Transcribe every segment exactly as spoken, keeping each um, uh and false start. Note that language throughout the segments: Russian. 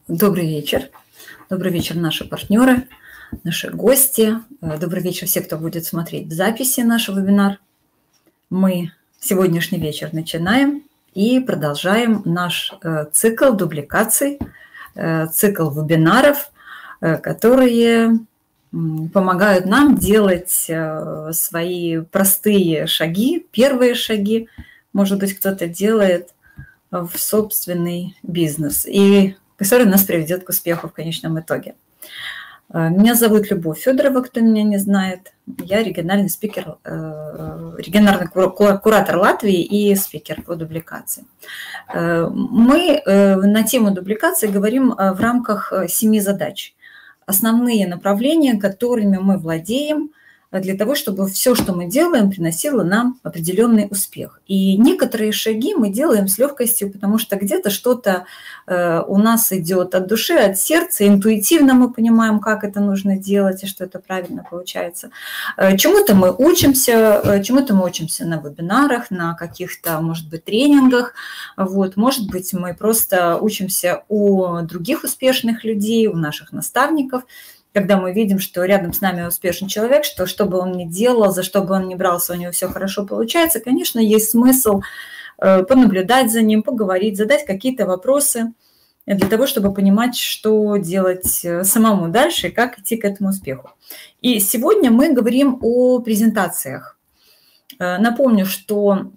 Добрый вечер. Добрый вечер, наши партнеры, наши гости. Добрый вечер все, кто будет смотреть в записи наш вебинар. Мы сегодняшний вечер начинаем и продолжаем наш цикл дубликаций, цикл вебинаров, которые помогают нам делать свои простые шаги, первые шаги. Может быть, кто-то делает в собственный бизнес, и который нас приведет к успеху в конечном итоге. Меня зовут Любовь Федорова, кто меня не знает. Я региональный спикер, региональный куратор Латвии и спикер по дубликации. Мы на тему дубликации говорим в рамках семи задач. Основные направления, которыми мы владеем, для того, чтобы все, что мы делаем, приносило нам определенный успех. И некоторые шаги мы делаем с легкостью, потому что где-то что-то у нас идет от души, от сердца, интуитивно мы понимаем, как это нужно делать и что это правильно получается. Чему-то мы учимся, чему-то мы учимся на вебинарах, на каких-то, может быть, тренингах. Вот. Может быть, мы просто учимся у других успешных людей, у наших наставников. Когда мы видим, что рядом с нами успешный человек, что что бы он ни делал, за что бы он ни брался, у него все хорошо получается, конечно, есть смысл понаблюдать за ним, поговорить, задать какие-то вопросы для того, чтобы понимать, что делать самому дальше и как идти к этому успеху. И сегодня мы говорим о презентациях. Напомню, что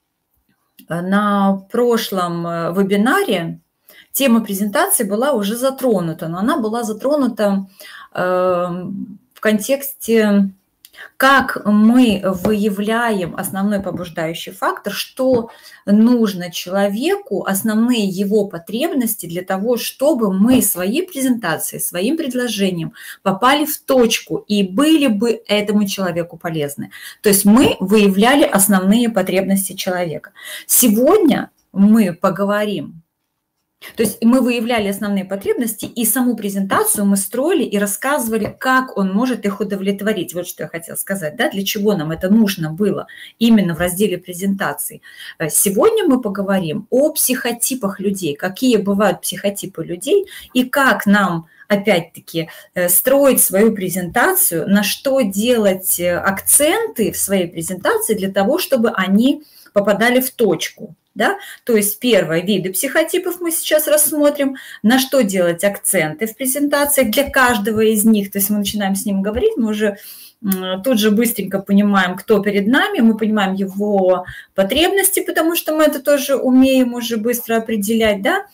на прошлом вебинаре тема презентации была уже затронута, но она была затронута в контексте, как мы выявляем основной побуждающий фактор, что нужно человеку, основные его потребности для того, чтобы мы своей презентацией, своим предложением попали в точку и были бы этому человеку полезны. То есть мы выявляли основные потребности человека. Сегодня мы поговорим. То есть мы выявляли основные потребности, и саму презентацию мы строили и рассказывали, как он может их удовлетворить. Вот что я хотела сказать, да, для чего нам это нужно было именно в разделе презентации. Сегодня мы поговорим о психотипах людей, какие бывают психотипы людей, и как нам, опять-таки, строить свою презентацию, на что делать акценты в своей презентации для того, чтобы они попадали в точку. Да? То есть первое, виды психотипов мы сейчас рассмотрим, на что делать акценты в презентации для каждого из них. То есть мы начинаем с ним говорить, мы уже тут же быстренько понимаем, кто перед нами, мы понимаем его потребности, потому что мы это тоже умеем уже быстро определять, да?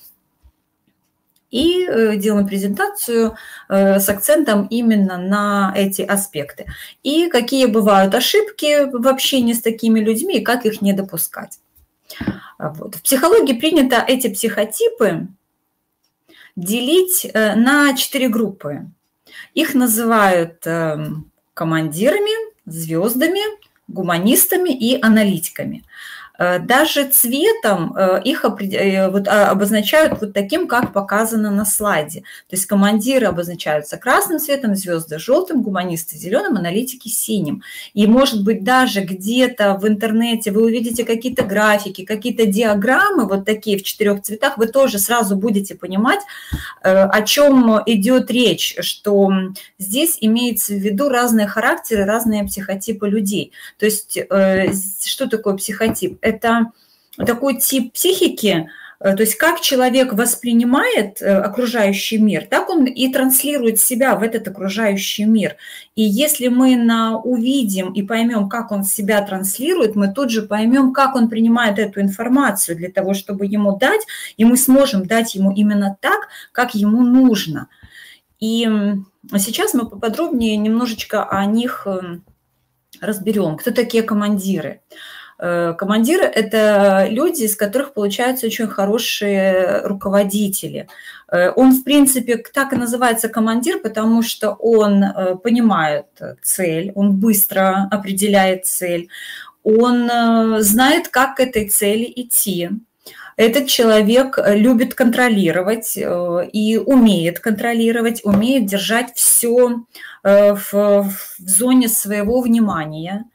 И делаем презентацию с акцентом именно на эти аспекты. И какие бывают ошибки в общении с такими людьми, и как их не допускать. Вот. В психологии принято эти психотипы делить на четыре группы. Их называют командирами, звездами, гуманистами и аналитиками. Даже цветом их обозначают вот таким, как показано на слайде. То есть командиры обозначаются красным цветом, звезды желтым, гуманисты зеленым, аналитики синим. И, может быть, даже где-то в интернете вы увидите какие-то графики, какие-то диаграммы вот такие в четырех цветах, вы тоже сразу будете понимать, о чем идет речь, что здесь имеется в виду разные характеры, разные психотипы людей. То есть что такое психотип? Это такой тип психики, то есть как человек воспринимает окружающий мир, так он и транслирует себя в этот окружающий мир. И если мы на, увидим и поймем, как он себя транслирует, мы тут же поймем, как он принимает эту информацию для того, чтобы ему дать, и мы сможем дать ему именно так, как ему нужно. И сейчас мы поподробнее немножечко о них разберем. Кто такие командиры? Командиры – это люди, из которых получаются очень хорошие руководители. Он, в принципе, так и называется командир, потому что он понимает цель, он быстро определяет цель, он знает, как к этой цели идти. Этот человек любит контролировать и умеет контролировать, умеет держать все в зоне своего внимания.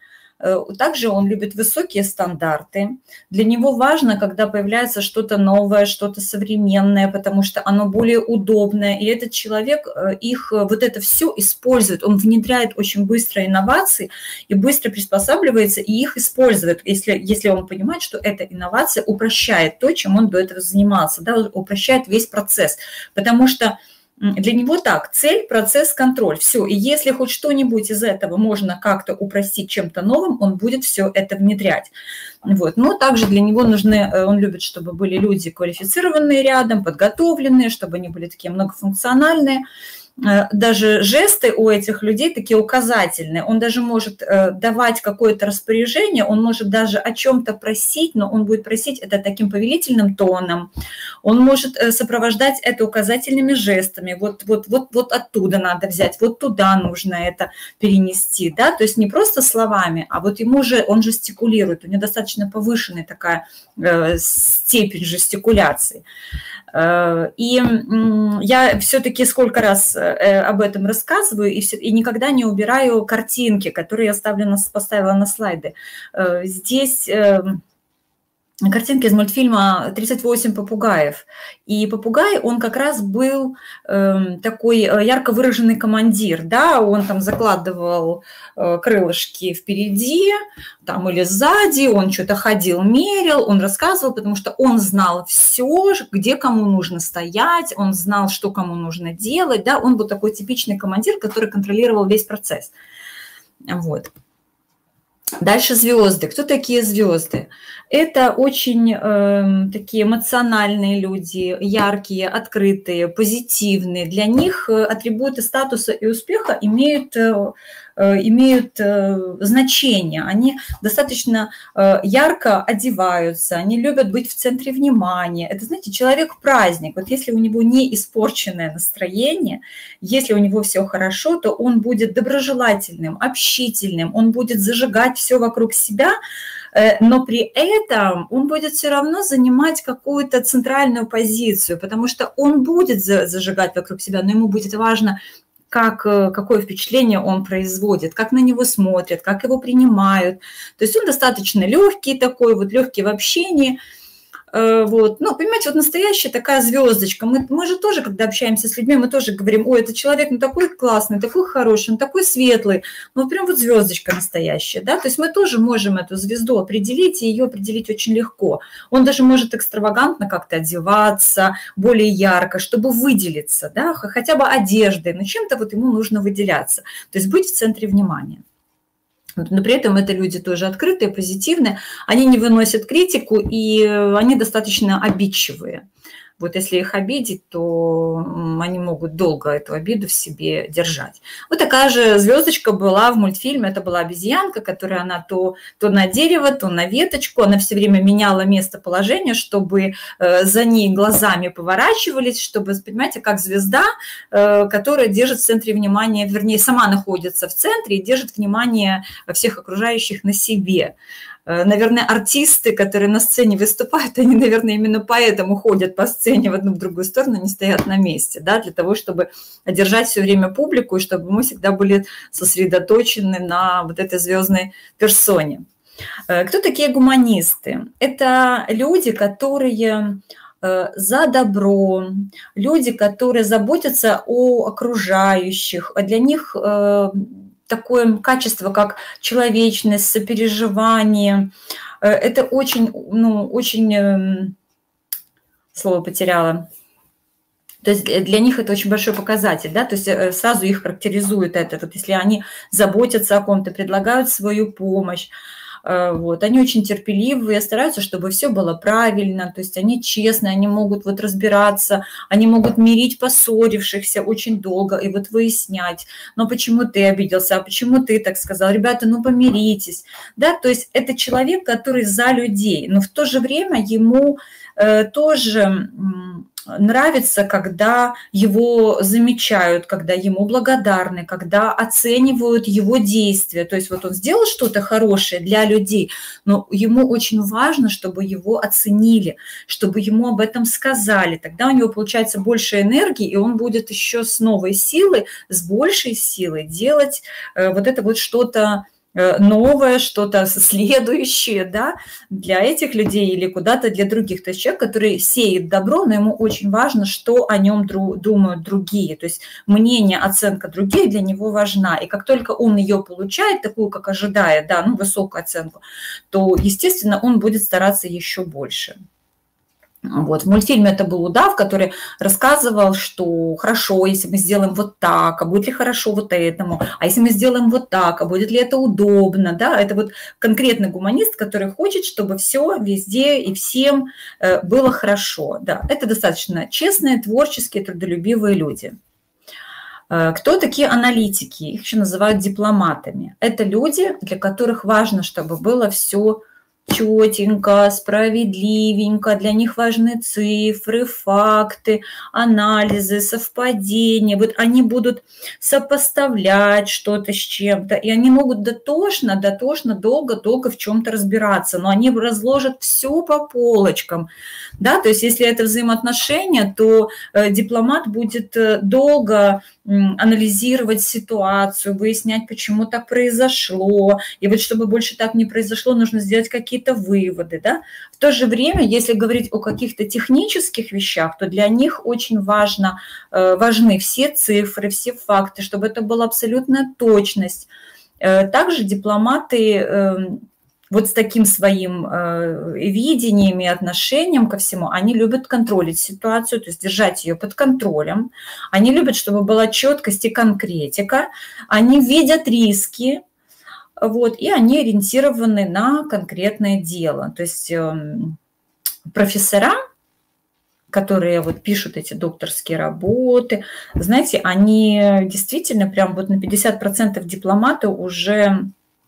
Также он любит высокие стандарты. Для него важно, когда появляется что-то новое, что-то современное, потому что оно более удобное. И этот человек их вот это все использует. Он внедряет очень быстро инновации и быстро приспосабливается и их использует, если, если он понимает, что эта инновация упрощает то, чем он до этого занимался, да, упрощает весь процесс. Потому что для него так, цель, процесс, контроль, все. И если хоть что-нибудь из этого можно как-то упростить чем-то новым, он будет все это внедрять. Вот. Но также для него нужны, он любит, чтобы были люди квалифицированные рядом, подготовленные, чтобы они были такие многофункциональные. Даже жесты у этих людей такие указательные. Он даже может давать какое-то распоряжение, он может даже о чем-то просить, но он будет просить это таким повелительным тоном. Он может сопровождать это указательными жестами. Вот, вот, вот, вот оттуда надо взять, вот туда нужно это перенести. Да? То есть не просто словами, а вот ему же, он жестикулирует. У него достаточно повышенная такая э, степень жестикуляции. И я все-таки сколько раз об этом рассказываю и, все, и никогда не убираю картинки, которые я ставлю, поставила на слайды. Здесь картинки из мультфильма «тридцать восемь попугаев». И попугай, он как раз был э, такой ярко выраженный командир, да, он там закладывал э, крылышки впереди там, или сзади, он что-то ходил, мерил, он рассказывал, потому что он знал все, где кому нужно стоять, он знал, что кому нужно делать, да, он был такой типичный командир, который контролировал весь процесс. Вот. Дальше звезды. Кто такие звезды? Это очень э, такие эмоциональные люди, яркие, открытые, позитивные. Для них атрибуты статуса и успеха имеют, э, имеют э, значение. Они достаточно э, ярко одеваются, они любят быть в центре внимания. Это, знаете, человек-праздник. Вот если у него не испорченное настроение, если у него все хорошо, то он будет доброжелательным, общительным, он будет зажигать все вокруг себя, но при этом он будет все равно занимать какую-то центральную позицию, потому что он будет зажигать вокруг себя, но ему будет важно, как, какое впечатление он производит, как на него смотрят, как его принимают. То есть он достаточно легкий такой, вот легкий в общении. Вот. Ну, понимаете, вот настоящая такая звездочка. Мы, мы же тоже, когда общаемся с людьми, мы тоже говорим: ой, этот человек, ну, такой классный, такой хороший, он такой светлый. Ну, прям вот звездочка настоящая, да. То есть мы тоже можем эту звезду определить, и ее определить очень легко. Он даже может экстравагантно как-то одеваться, более ярко, чтобы выделиться, да, хотя бы одеждой, но чем-то вот ему нужно выделяться. То есть быть в центре внимания. Но при этом это люди тоже открытые, позитивные, они не выносят критику, и они достаточно обидчивые. Вот если их обидеть, то они могут долго эту обиду в себе держать. Вот такая же звездочка была в мультфильме. Это была обезьянка, которая она то, то на дерево, то на веточку. Она все время меняла местоположение, чтобы за ней глазами поворачивались, чтобы, понимаете, как звезда, которая держит в центре внимания, вернее, сама находится в центре и держит внимание всех окружающих на себе. Наверное, артисты, которые на сцене выступают, они, наверное, именно поэтому ходят по сцене в одну, в другую сторону, не стоят на месте, да, для того, чтобы одержать все время публику, и чтобы мы всегда были сосредоточены на вот этой звездной персоне. Кто такие гуманисты? Это люди, которые за добро, люди, которые заботятся о окружающих, а для них такое качество, как человечность, сопереживание. Это очень, ну, очень, слово потеряла. То есть для них это очень большой показатель, да, то есть сразу их характеризует это. Вот если они заботятся о ком-то, предлагают свою помощь, вот, они очень терпеливые, стараются, чтобы все было правильно, то есть они честные, они могут вот разбираться, они могут мирить поссорившихся очень долго и вот выяснять, ну почему ты обиделся, а почему ты так сказал, ребята, ну помиритесь, да, то есть это человек, который за людей, но в то же время ему э, тоже нравится, когда его замечают, когда ему благодарны, когда оценивают его действия. То есть вот он сделал что-то хорошее для людей, но ему очень важно, чтобы его оценили, чтобы ему об этом сказали. Тогда у него получается больше энергии, и он будет еще с новой силой, с большей силой делать вот это вот что-то новое, что-то следующее, да, для этих людей или куда-то для других. То есть человек, который сеет добро, но ему очень важно, что о нем дру- думают другие. То есть мнение, оценка других для него важна. И как только он ее получает, такую, как ожидает, да, ну, высокую оценку, то, естественно, он будет стараться еще больше. Вот. В мультфильме это был удав, который рассказывал, что хорошо, если мы сделаем вот так, а будет ли хорошо вот этому, а если мы сделаем вот так, а будет ли это удобно, да, это вот конкретный гуманист, который хочет, чтобы все везде и всем было хорошо, да, это достаточно честные, творческие, трудолюбивые люди. Кто такие аналитики? Их еще называют дипломатами. Это люди, для которых важно, чтобы было все четенько, справедливенько, для них важны цифры, факты, анализы, совпадения. Вот они будут сопоставлять что-то с чем-то, и они могут дотошно, дотошно, долго-долго в чем-то разбираться, но они разложат все по полочкам. Да? То есть если это взаимоотношения, то дипломат будет долго анализировать ситуацию, выяснять, почему так произошло. И вот чтобы больше так не произошло, нужно сделать какие-то выводы. Да? В то же время, если говорить о каких-то технических вещах, то для них очень важно, важны все цифры, все факты, чтобы это была абсолютная точность. Также дипломаты вот с таким своим э, видением и отношением ко всему, они любят контролить ситуацию, то есть держать ее под контролем. Они любят, чтобы была четкость и конкретика. Они видят риски, вот, и они ориентированы на конкретное дело. То есть э, профессора, которые вот пишут эти докторские работы, знаете, они действительно прям вот на пятьдесят процентов дипломаты уже...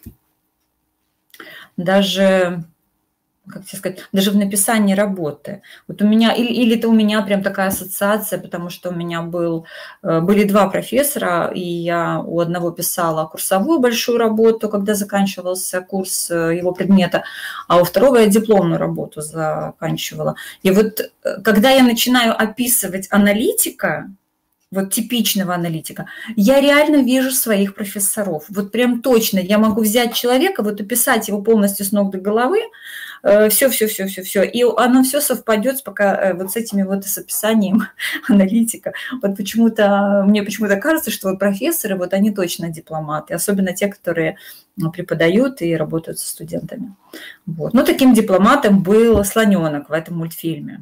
даже, как тебе сказать, даже в написании работы. Вот у меня, или, или это у меня прям такая ассоциация, потому что у меня был, были два профессора, и я у одного писала курсовую большую работу, когда заканчивался курс его предмета, а у второго я дипломную работу заканчивала. И вот когда я начинаю описывать аналитика, вот типичного аналитика, я реально вижу своих профессоров. Вот прям точно я могу взять человека, вот описать его полностью с ног до головы, все-все-все-все-все, и оно все совпадет пока вот с этими вот с описанием аналитика. Вот почему-то, мне почему-то кажется, что вот профессоры, вот они точно дипломаты, особенно те, которые преподают и работают со студентами. Вот. Но таким дипломатом был слоненок в этом мультфильме.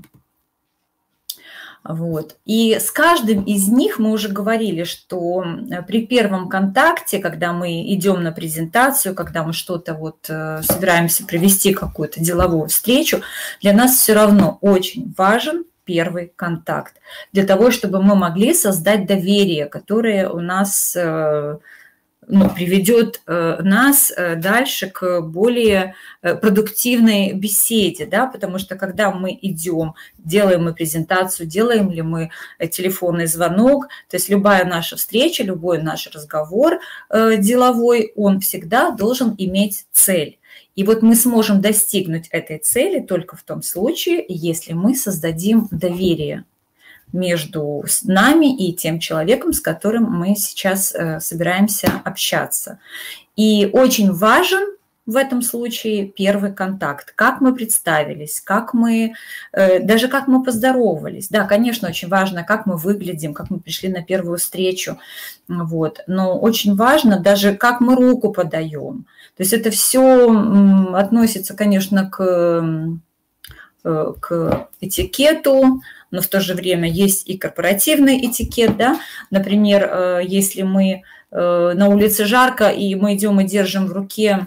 Вот. И с каждым из них мы уже говорили, что при первом контакте, когда мы идем на презентацию, когда мы что-то вот собираемся провести, какую-то деловую встречу, для нас все равно очень важен первый контакт, для того, чтобы мы могли создать доверие, которое у нас... ну, приведет нас дальше к более продуктивной беседе, да, потому что когда мы идем, делаем мы презентацию, делаем ли мы телефонный звонок, то есть любая наша встреча, любой наш разговор деловой, он всегда должен иметь цель. И вот мы сможем достигнуть этой цели только в том случае, если мы создадим доверие между нами и тем человеком, с которым мы сейчас собираемся общаться. И очень важен в этом случае первый контакт. Как мы представились, как мы, даже как мы поздоровались. Да, конечно, очень важно, как мы выглядим, как мы пришли на первую встречу. Вот. Но очень важно даже, как мы руку подаем. То есть это все относится, конечно, к, к этикету, но в то же время есть и корпоративный этикет, да, например, если мы на улице жарко, и мы идем и держим в руке,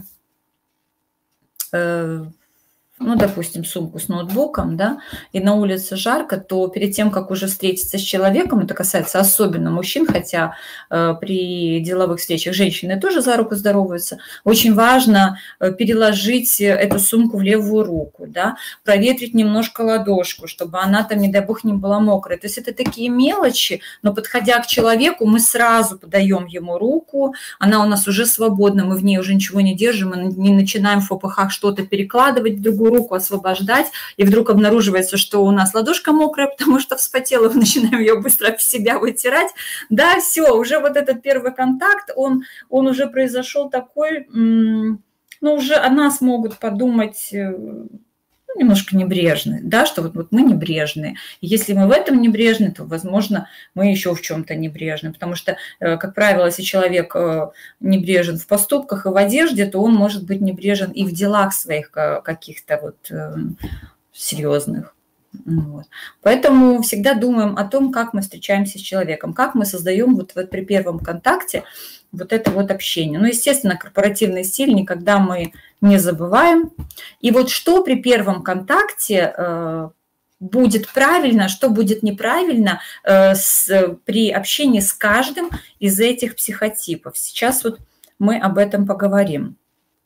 ну, допустим, сумку с ноутбуком, да, и на улице жарко, то перед тем, как уже встретиться с человеком, это касается особенно мужчин, хотя э, при деловых встречах женщины тоже за руку здороваются, очень важно переложить эту сумку в левую руку, да, проветрить немножко ладошку, чтобы она там, не дай бог, не была мокрая. То есть это такие мелочи, но подходя к человеку, мы сразу подаем ему руку, она у нас уже свободна, мы в ней уже ничего не держим, мы не начинаем в попыхах что-то перекладывать в другую другую руку освобождать, и вдруг обнаруживается, что у нас ладошка мокрая, потому что вспотела, мы начинаем ее быстро об себя вытирать. Да, все, уже вот этот первый контакт, он, он уже произошел такой, ну, уже о нас могут подумать... немножко небрежны, да, что вот, вот мы небрежные. И если мы в этом небрежны, то, возможно, мы еще в чем-то небрежны, потому что, как правило, если человек небрежен в поступках и в одежде, то он может быть небрежен и в делах своих каких-то вот серьезных. Вот. Поэтому всегда думаем о том, как мы встречаемся с человеком, как мы создаем вот, вот при первом контакте вот это вот общение. Ну, естественно, корпоративный стиль никогда мы не забываем. И вот что при первом контакте э, будет правильно, что будет неправильно э, с, при общении с каждым из этих психотипов. Сейчас вот мы об этом поговорим.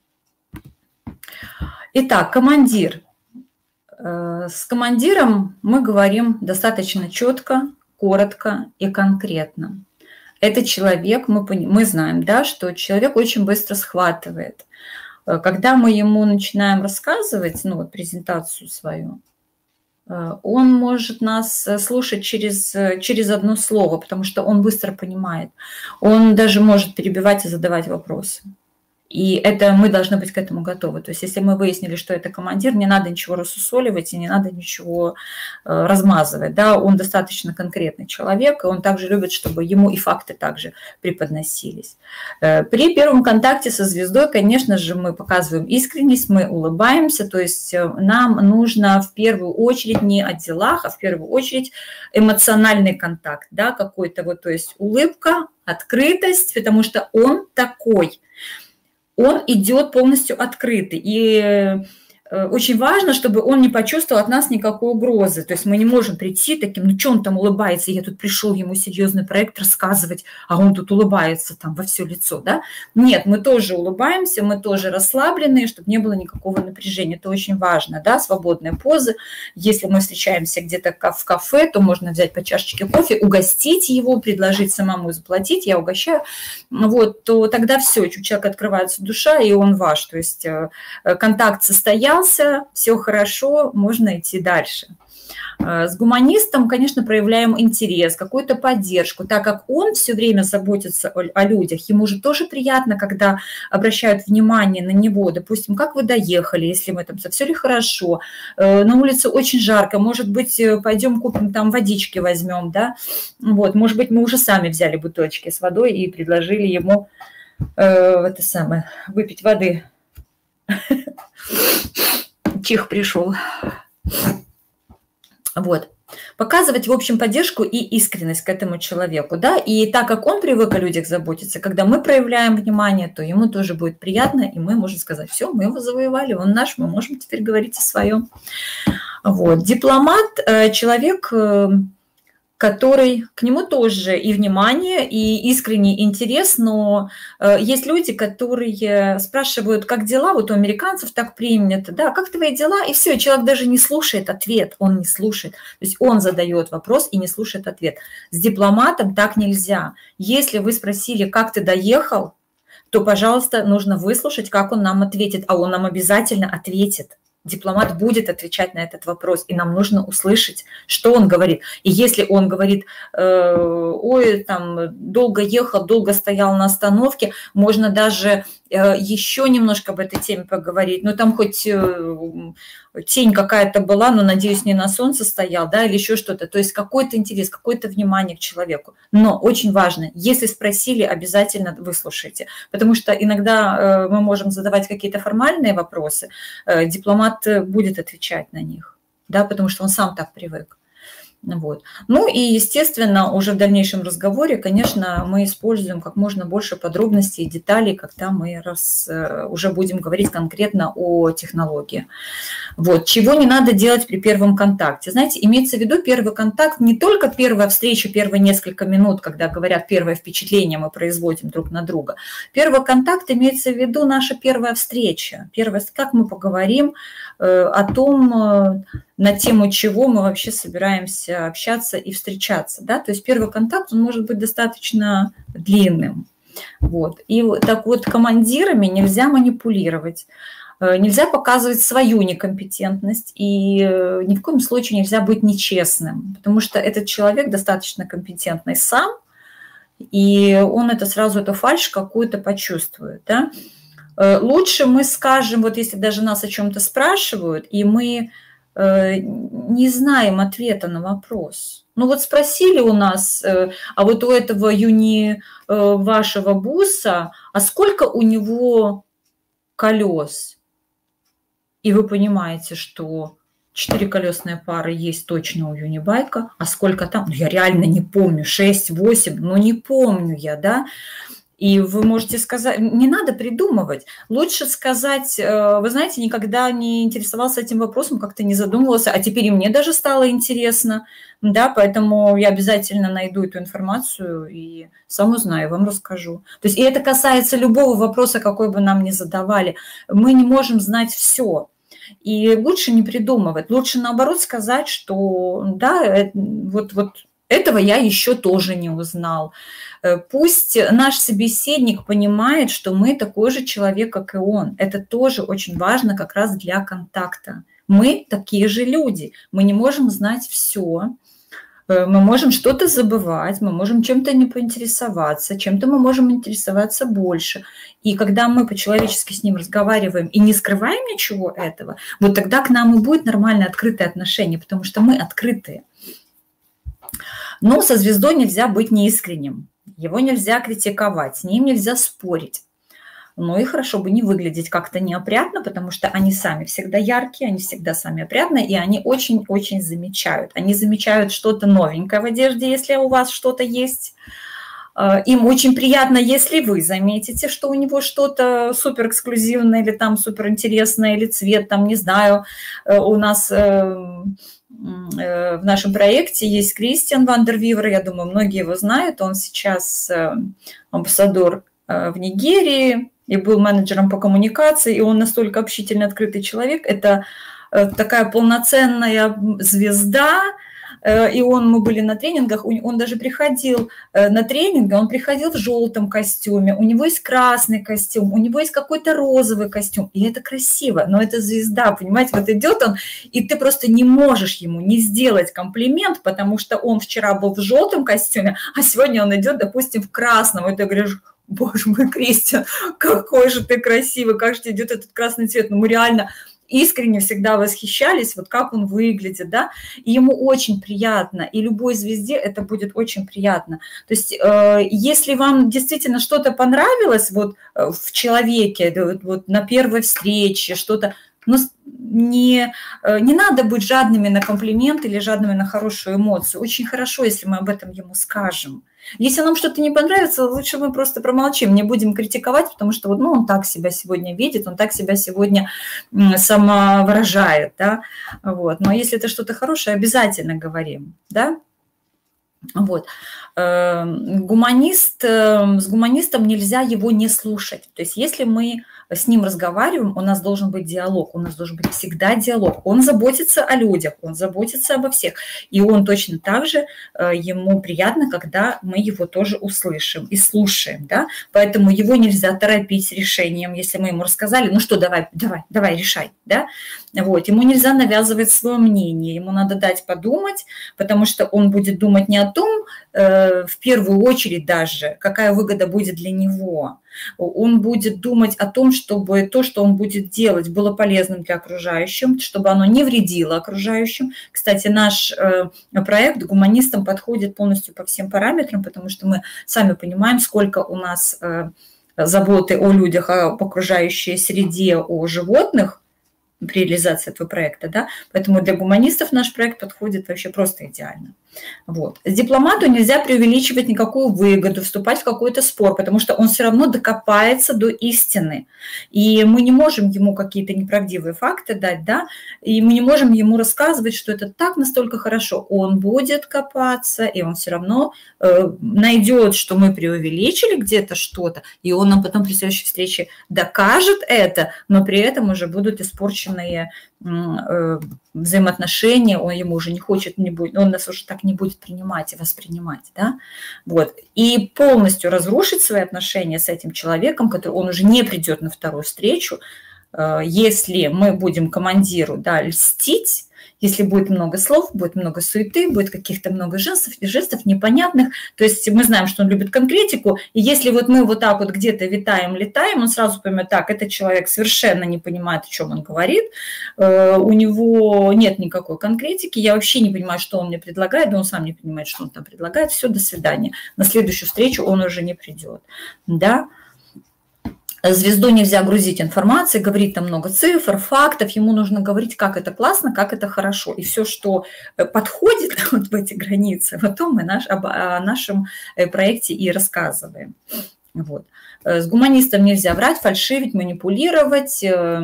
Итак, командир. Э, с командиром мы говорим достаточно четко, коротко и конкретно. Это человек, мы, мы знаем, да, что человек очень быстро схватывает. Когда мы ему начинаем рассказывать, ну вот презентацию свою, он может нас слушать через, через одно слово, потому что он быстро понимает. Он даже может перебивать и задавать вопросы. И это мы должны быть к этому готовы. То есть если мы выяснили, что это командир, не надо ничего рассусоливать и не надо ничего э, размазывать. Да? Он достаточно конкретный человек, и он также любит, чтобы ему и факты также преподносились. Э, при первом контакте со звездой, конечно же, мы показываем искренность, мы улыбаемся. То есть нам нужно в первую очередь не о делах, а в первую очередь эмоциональный контакт. Да? Какой-то вот, то есть улыбка, открытость, потому что он такой. Он идет полностью открытый. И очень важно, чтобы он не почувствовал от нас никакой угрозы. То есть мы не можем прийти таким, ну что он там улыбается, я тут пришел ему серьезный проект рассказывать, а он тут улыбается там во все лицо. Да? Нет, мы тоже улыбаемся, мы тоже расслабленные, чтобы не было никакого напряжения. Это очень важно, да, свободная поза. Если мы встречаемся где-то в кафе, то можно взять по чашечке кофе, угостить его, предложить самому заплатить, я угощаю. Вот, то тогда все, у человека открывается душа, и он ваш. То есть контакт состоялся, все хорошо, можно идти дальше. С гуманистом, конечно, проявляем интерес, какую-то поддержку, так как он все время заботится о, о людях. Ему же тоже приятно, когда обращают внимание на него. Допустим, как вы доехали, если мы там, все ли хорошо, на улице очень жарко, может быть, пойдем купим там водички возьмем, да? Вот, может быть, мы уже сами взяли бутылочки с водой и предложили ему э, это самое, выпить воды. Чих пришел. Вот. Показывать, в общем, поддержку и искренность к этому человеку. Да? И так как он привык о людях заботиться, когда мы проявляем внимание, то ему тоже будет приятно, и мы можем сказать, все, мы его завоевали, он наш, мы можем теперь говорить о своем. Вот. Дипломат – человек, который, к нему тоже и внимание, и искренний интерес, но э, есть люди, которые спрашивают, как дела, вот у американцев так принято, да, как твои дела, и все, человек даже не слушает ответ, он не слушает, то есть он задает вопрос и не слушает ответ. С дипломатом так нельзя. Если вы спросили, как ты доехал, то, пожалуйста, нужно выслушать, как он нам ответит, а он нам обязательно ответит. Дипломат будет отвечать на этот вопрос, и нам нужно услышать, что он говорит. И если он говорит, э, ой, там, долго ехал, долго стоял на остановке, можно даже э, еще немножко об этой теме поговорить. Ну, там хоть э, тень какая-то была, но, надеюсь, не на солнце стоял, да, или еще что-то. То есть какой-то интерес, какое-то внимание к человеку. Но очень важно, если спросили, обязательно выслушайте. Потому что иногда э, мы можем задавать какие-то формальные вопросы, э, дипломат будет отвечать на них, да, потому что он сам так привык. Вот. Ну и, естественно, уже в дальнейшем разговоре, конечно, мы используем как можно больше подробностей и деталей, когда мы раз, уже будем говорить конкретно о технологии. Вот. Чего не надо делать при первом контакте? Знаете, имеется в виду первый контакт не только первая встреча, первые несколько минут, когда говорят первое впечатление мы производим друг на друга. Первый контакт имеется в виду наша первая встреча. Первая, как мы поговорим э, о том, э, на тему чего мы вообще собираемся общаться и встречаться. Да? То есть первый контакт, он может быть достаточно длинным. Вот. И так вот командирами нельзя манипулировать. Нельзя показывать свою некомпетентность, и ни в коем случае нельзя быть нечестным, потому что этот человек достаточно компетентный сам, и он это сразу, эту фальшь какую-то почувствует. Да? Лучше мы скажем, вот если даже нас о чем-то спрашивают, и мы не знаем ответа на вопрос. Ну вот спросили у нас, а вот у этого юни вашего буса, а сколько у него колес? И вы понимаете, что четырехколесная пара есть точно у юнибайка, а сколько там? Ну, я реально не помню, шесть, восемь, ну не помню я, да? И вы можете сказать, не надо придумывать, лучше сказать, вы знаете, никогда не интересовался этим вопросом, как-то не задумывался, а теперь и мне даже стало интересно, да, поэтому я обязательно найду эту информацию и сам узнаю, вам расскажу. То есть и это касается любого вопроса, какой бы нам ни задавали. Мы не можем знать все. И лучше не придумывать, лучше наоборот сказать, что да, вот, вот этого я еще тоже не узнал. Пусть наш собеседник понимает, что мы такой же человек, как и он. Это тоже очень важно как раз для контакта. Мы такие же люди, мы не можем знать все. Мы можем что-то забывать, мы можем чем-то не поинтересоваться, чем-то мы можем интересоваться больше. И когда мы по-человечески с ним разговариваем и не скрываем ничего этого, вот тогда к нам и будет нормальное открытое отношение, потому что мы открытые. Но со звездой нельзя быть неискренним, его нельзя критиковать, с ним нельзя спорить. Ну и хорошо бы не выглядеть как-то неопрятно, потому что они сами всегда яркие, они всегда сами опрятные, и они очень-очень замечают. Они замечают что-то новенькое в одежде, если у вас что-то есть. Им очень приятно, если вы заметите, что у него что-то супер эксклюзивное или там супер интересное, или цвет, там, не знаю, у нас в нашем проекте есть Кристиан Вандервивер, я думаю, многие его знают, он сейчас амбассадор в Нигерии и был менеджером по коммуникации, и он настолько общительный, открытый человек, это такая полноценная звезда. И он, мы были на тренингах, он даже приходил на тренинги, он приходил в желтом костюме, у него есть красный костюм, у него есть какой-то розовый костюм, и это красиво, но это звезда, понимаете, вот идет он, и ты просто не можешь ему не сделать комплимент, потому что он вчера был в желтом костюме, а сегодня он идет, допустим, в красном, и ты говоришь: боже мой, Кристиан, какой же ты красивый, как же тебе идет этот красный цвет, ну мы реально искренне всегда восхищались, вот как он выглядит, да, и ему очень приятно, и любой звезде это будет очень приятно. То есть э, если вам действительно что-то понравилось вот в человеке, вот, вот на первой встрече, что-то, но не, не надо быть жадными на комплимент или жадными на хорошую эмоцию. Очень хорошо, если мы об этом ему скажем. Если нам что-то не понравится, лучше мы просто промолчим, не будем критиковать, потому что вот, ну, он так себя сегодня видит, он так себя сегодня самовыражает, да, вот. Но если это что-то хорошее, обязательно говорим, да. Вот. Гуманист, с гуманистом нельзя его не слушать. То есть если мы с ним разговариваем, у нас должен быть диалог, у нас должен быть всегда диалог. Он заботится о людях, он заботится обо всех. И он точно так же, ему приятно, когда мы его тоже услышим и слушаем. Да? Поэтому его нельзя торопить с решением. Если мы ему рассказали, ну что, давай, давай, давай, решай. Да? Вот. Ему нельзя навязывать свое мнение, ему надо дать подумать, потому что он будет думать не о том, в первую очередь даже, какая выгода будет для него. Он будет думать о том, чтобы то, что он будет делать, было полезным для окружающих, чтобы оно не вредило окружающим. Кстати, наш проект гуманистам подходит полностью по всем параметрам, потому что мы сами понимаем, сколько у нас заботы о людях, об окружающей среде, о животных при реализации этого проекта, да, поэтому для гуманистов наш проект подходит вообще просто идеально. Вот. С дипломату нельзя преувеличивать никакую выгоду, вступать в какой-то спор, потому что он все равно докопается до истины, и мы не можем ему какие-то неправдивые факты дать, да, и мы не можем ему рассказывать, что это так настолько хорошо. Он будет копаться, и он все равно э, найдет, что мы преувеличили где-то что-то, и он нам потом при следующей встрече докажет это, но при этом уже будут испорченные взаимоотношения, он ему уже не хочет, не будет, он нас уже так не будет принимать и воспринимать, да, вот, и полностью разрушить свои отношения с этим человеком, который он уже не придет на вторую встречу, если мы будем командиру, да, льстить, если будет много слов, будет много суеты, будет каких-то много жестов, жестов непонятных. То есть мы знаем, что он любит конкретику. И если вот мы вот так вот где-то витаем, летаем, он сразу поймет, так, этот человек совершенно не понимает, о чем он говорит. У него нет никакой конкретики. Я вообще не понимаю, что он мне предлагает. Да он сам не понимает, что он там предлагает. Все, до свидания. На следующую встречу он уже не придет. Да? Звезду нельзя грузить информацией, говорить там много цифр, фактов, ему нужно говорить, как это классно, как это хорошо. И все, что подходит вот в эти границы, потом мы наш, об, о нашем проекте и рассказываем. Вот. С гуманистом нельзя врать, фальшивить, манипулировать,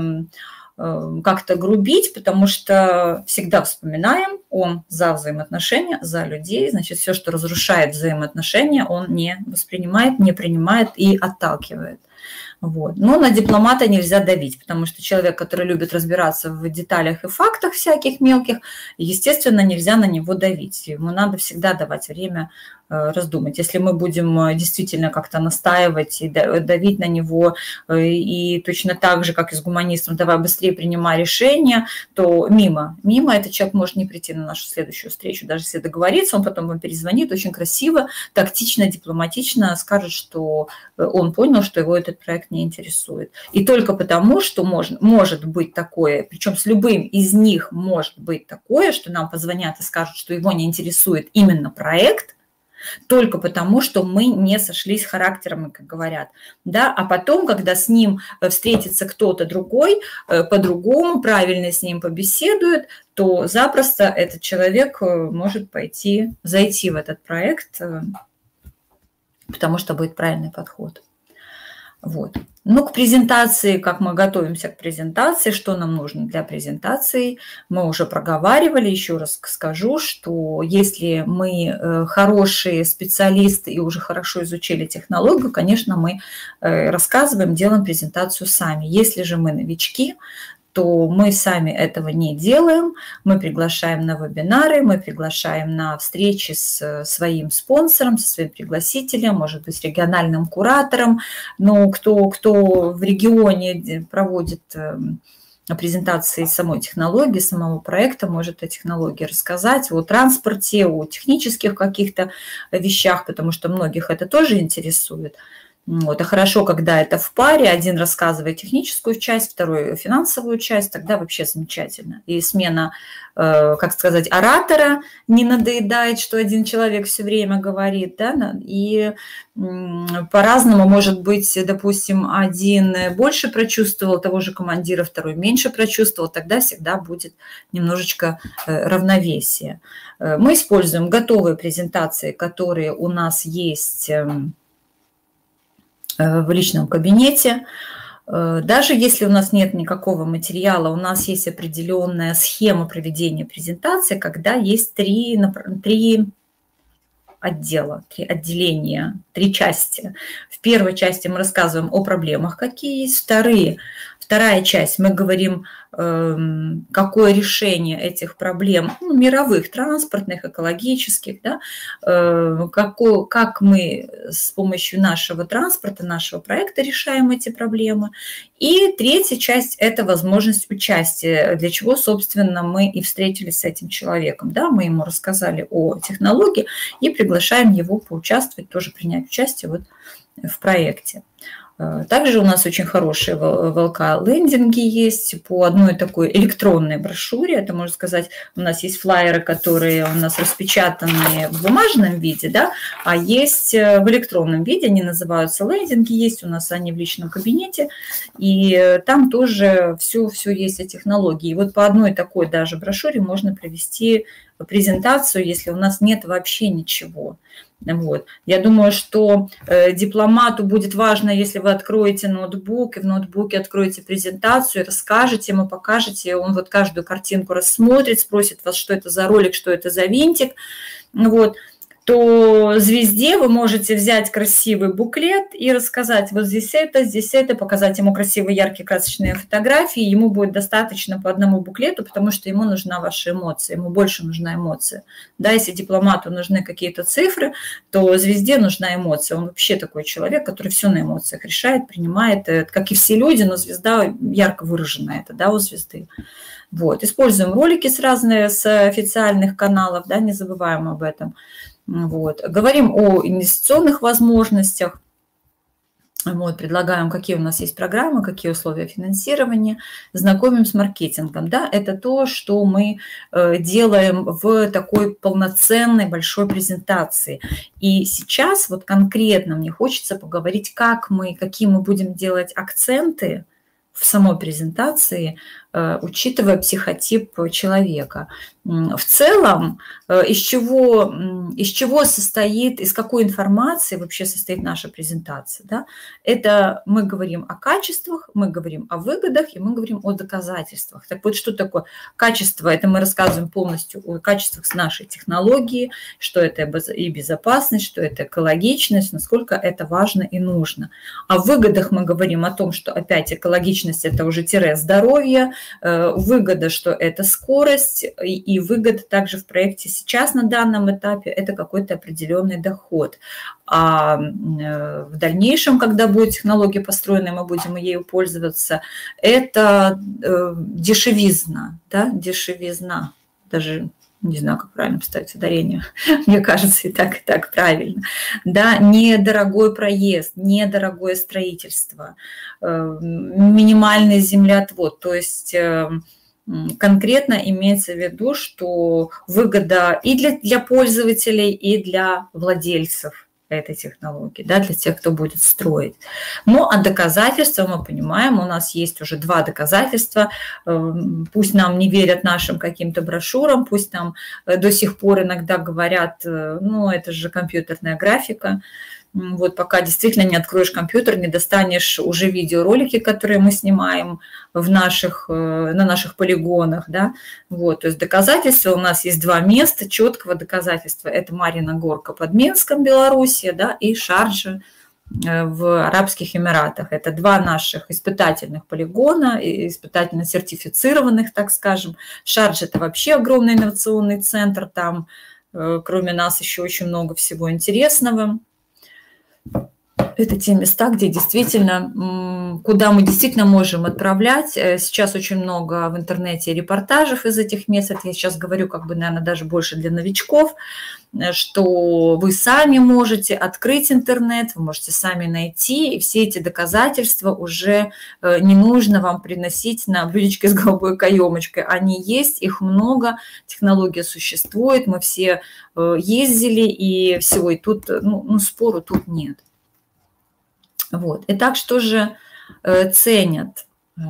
как-то грубить, потому что всегда вспоминаем, он за взаимоотношения, за людей, значит, все, что разрушает взаимоотношения, он не воспринимает, не принимает и отталкивает. Вот. Но на дипломата нельзя давить, потому что человек, который любит разбираться в деталях и фактах всяких мелких, естественно, нельзя на него давить. Ему надо всегда давать время раздумать. Если мы будем действительно как-то настаивать и давить на него, и точно так же, как и с гуманистом, давай быстрее принимай решение, то мимо. Мимо этот человек может не прийти на нашу следующую встречу. Даже если договорится, он потом вам перезвонит очень красиво, тактично, дипломатично, скажет, что он понял, что его этот проект не интересует. И только потому, что может, может быть такое, причем с любым из них может быть такое, что нам позвонят и скажут, что его не интересует именно проект, только потому, что мы не сошлись характером, как говорят. Да? А потом, когда с ним встретится кто-то другой, по-другому, правильно с ним побеседует, то запросто этот человек может пойти, зайти в этот проект, потому что будет правильный подход. Вот. Ну, к презентации, как мы готовимся к презентации, что нам нужно для презентации, мы уже проговаривали. Еще раз скажу, что если мы хорошие специалисты и уже хорошо изучили технологию, конечно, мы рассказываем, делаем презентацию сами. Если же мы новички, то мы сами этого не делаем, мы приглашаем на вебинары, мы приглашаем на встречи с своим спонсором, со своим пригласителем, может быть, региональным куратором, но кто, кто в регионе проводит презентации самой технологии, самого проекта, может о технологии рассказать, о транспорте, о технических каких-то вещах, потому что многих это тоже интересует. Вот. А хорошо, когда это в паре, один рассказывает техническую часть, второй финансовую часть, тогда вообще замечательно. И смена, э, как сказать, оратора не надоедает, что один человек все время говорит, да, и э, по-разному может быть, допустим, один больше прочувствовал того же командира, второй меньше прочувствовал, тогда всегда будет немножечко э, равновесие. Мы используем готовые презентации, которые у нас есть э, в личном кабинете. Даже если у нас нет никакого материала, у нас есть определенная схема проведения презентации, когда есть три, три отдела, три отделения, три части. В первой части мы рассказываем о проблемах, какие есть. Вторые, вторая часть, мы говорим, какое решение этих проблем, ну, мировых, транспортных, экологических, да, какое, как мы с помощью нашего транспорта, нашего проекта решаем эти проблемы. И третья часть – это возможность участия, для чего, собственно, мы и встретились с этим человеком. Да, мы ему рассказали о технологии и приглашаем его поучаствовать, тоже принять участие вот в проекте. Также у нас очень хорошие вэ эл ка-лендинги есть по одной такой электронной брошюре. Это, можно сказать, у нас есть флайеры, которые у нас распечатаны в бумажном виде, да, а есть в электронном виде, они называются лендинги, есть у нас они в личном кабинете, и там тоже все, все есть о технологии. И вот по одной такой даже брошюре можно провести презентацию, если у нас нет вообще ничего. Вот. Я думаю, что э, дипломату будет важно, если вы откроете ноутбук, и в ноутбуке откроете презентацию, расскажете ему, покажете, он вот каждую картинку рассмотрит, спросит вас, что это за ролик, что это за винтик. Вот. то звезде вы можете взять красивый буклет и рассказать, вот здесь это, здесь это, показать ему красивые, яркие, красочные фотографии. Ему будет достаточно по одному буклету, потому что ему нужна ваша эмоция, ему больше нужна эмоция. Да, если дипломату нужны какие-то цифры, то звезде нужна эмоция. Он вообще такой человек, который все на эмоциях решает, принимает, как и все люди, но звезда ярко выражена, это, да, у звезды. Вот. Используем ролики с разных, с официальных каналов, да, не забываем об этом. Вот. Говорим о инвестиционных возможностях. Вот, предлагаем, какие у нас есть программы, какие условия финансирования. Знакомим с маркетингом. Да, это то, что мы делаем в такой полноценной большой презентации. И сейчас вот конкретно мне хочется поговорить, как мы, какие мы будем делать акценты в самой презентации, учитывая психотип человека. В целом, из чего, из чего состоит, из какой информации вообще состоит наша презентация? Да? Это мы говорим о качествах, мы говорим о выгодах и мы говорим о доказательствах. Так вот, что такое качество? Это мы рассказываем полностью о качествах с нашей технологии, что это и безопасность, что это экологичность, насколько это важно и нужно. О выгодах мы говорим о том, что опять экологичность – это уже тире здоровье, выгода, что это скорость, и выгода также в проекте сейчас на данном этапе это какой-то определенный доход. А в дальнейшем, когда будет технология построена, мы будем ею пользоваться, это дешевизна, да, дешевизна, даже не знаю, как правильно поставить ударение, мне кажется, и так, и так правильно. Да, недорогой проезд, недорогое строительство, минимальный землеотвод. То есть конкретно имеется в виду, что выгода и для, для пользователей, и для владельцев этой технологии, да, для тех, кто будет строить. Ну, а доказательства, мы понимаем, у нас есть уже два доказательства. Пусть нам не верят нашим каким-то брошюрам, пусть нам до сих пор иногда говорят, ну, это же компьютерная графика. Вот пока действительно не откроешь компьютер, не достанешь уже видеоролики, которые мы снимаем в наших, на наших полигонах. Да? Вот, то есть доказательства у нас есть два места четкого доказательства. Это Марьина Горка под Минском, Белоруссия, да, и Шарджа в Арабских Эмиратах. Это два наших испытательных полигона, испытательно сертифицированных, так скажем. Шардж – это вообще огромный инновационный центр, там кроме нас еще очень много всего интересного. Это те места, где действительно, куда мы действительно можем отправлять. Сейчас очень много в интернете репортажев из этих мест. Это я сейчас говорю, как бы, наверное, даже больше для новичков, что вы сами можете открыть интернет, вы можете сами найти, и все эти доказательства уже не нужно вам приносить на блюдечке с голубой каемочкой. Они есть, их много, технология существует, мы все ездили, и всего, и тут, ну, ну спору тут нет. Вот. Итак, что же ценят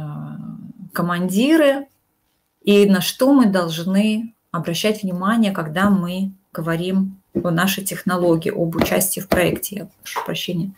командиры и на что мы должны обращать внимание, когда мы говорим о нашей технологии, об участии в проекте? Я прошу прощения.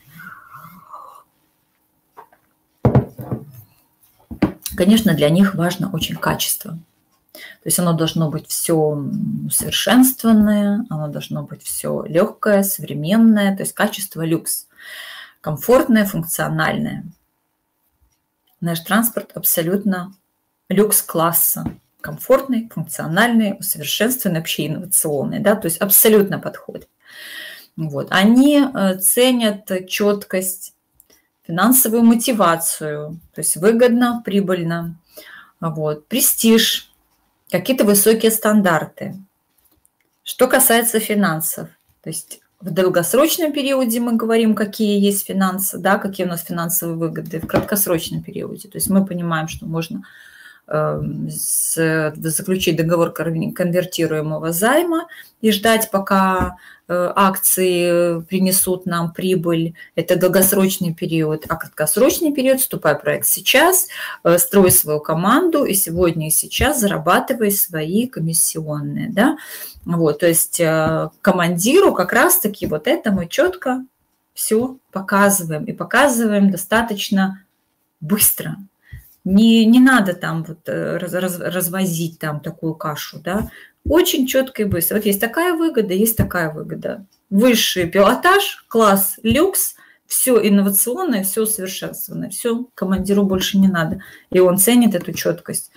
Конечно, для них важно очень качество. То есть оно должно быть все усовершенствованное, оно должно быть все легкое, современное, то есть качество люкс. Комфортное, функциональное. Наш транспорт абсолютно люкс-класса. Комфортный, функциональный, усовершенствованный, вообще инновационный. Да? То есть абсолютно подходит. Вот. Они ценят четкость, финансовую мотивацию, то есть выгодно, прибыльно. Вот. Престиж, какие-то высокие стандарты. Что касается финансов, то есть в долгосрочном периоде мы говорим, какие есть финансы, да, какие у нас финансовые выгоды в краткосрочном периоде. То есть мы понимаем, что можно э, с, заключить договор конвертируемого займа и ждать, пока э, акции принесут нам прибыль. Это долгосрочный период. А краткосрочный период, вступай в проект сейчас, э, строй свою команду и сегодня и сейчас зарабатывай свои комиссионные, да. Вот, то есть командиру как раз-таки вот это мы четко все показываем. И показываем достаточно быстро. Не, не надо там вот раз, раз, развозить там такую кашу. Да? Очень четко и быстро. Вот есть такая выгода, есть такая выгода. высший пилотаж, класс люкс, все инновационное, все усовершенствованное, все, командиру больше не надо. И он ценит эту четкость.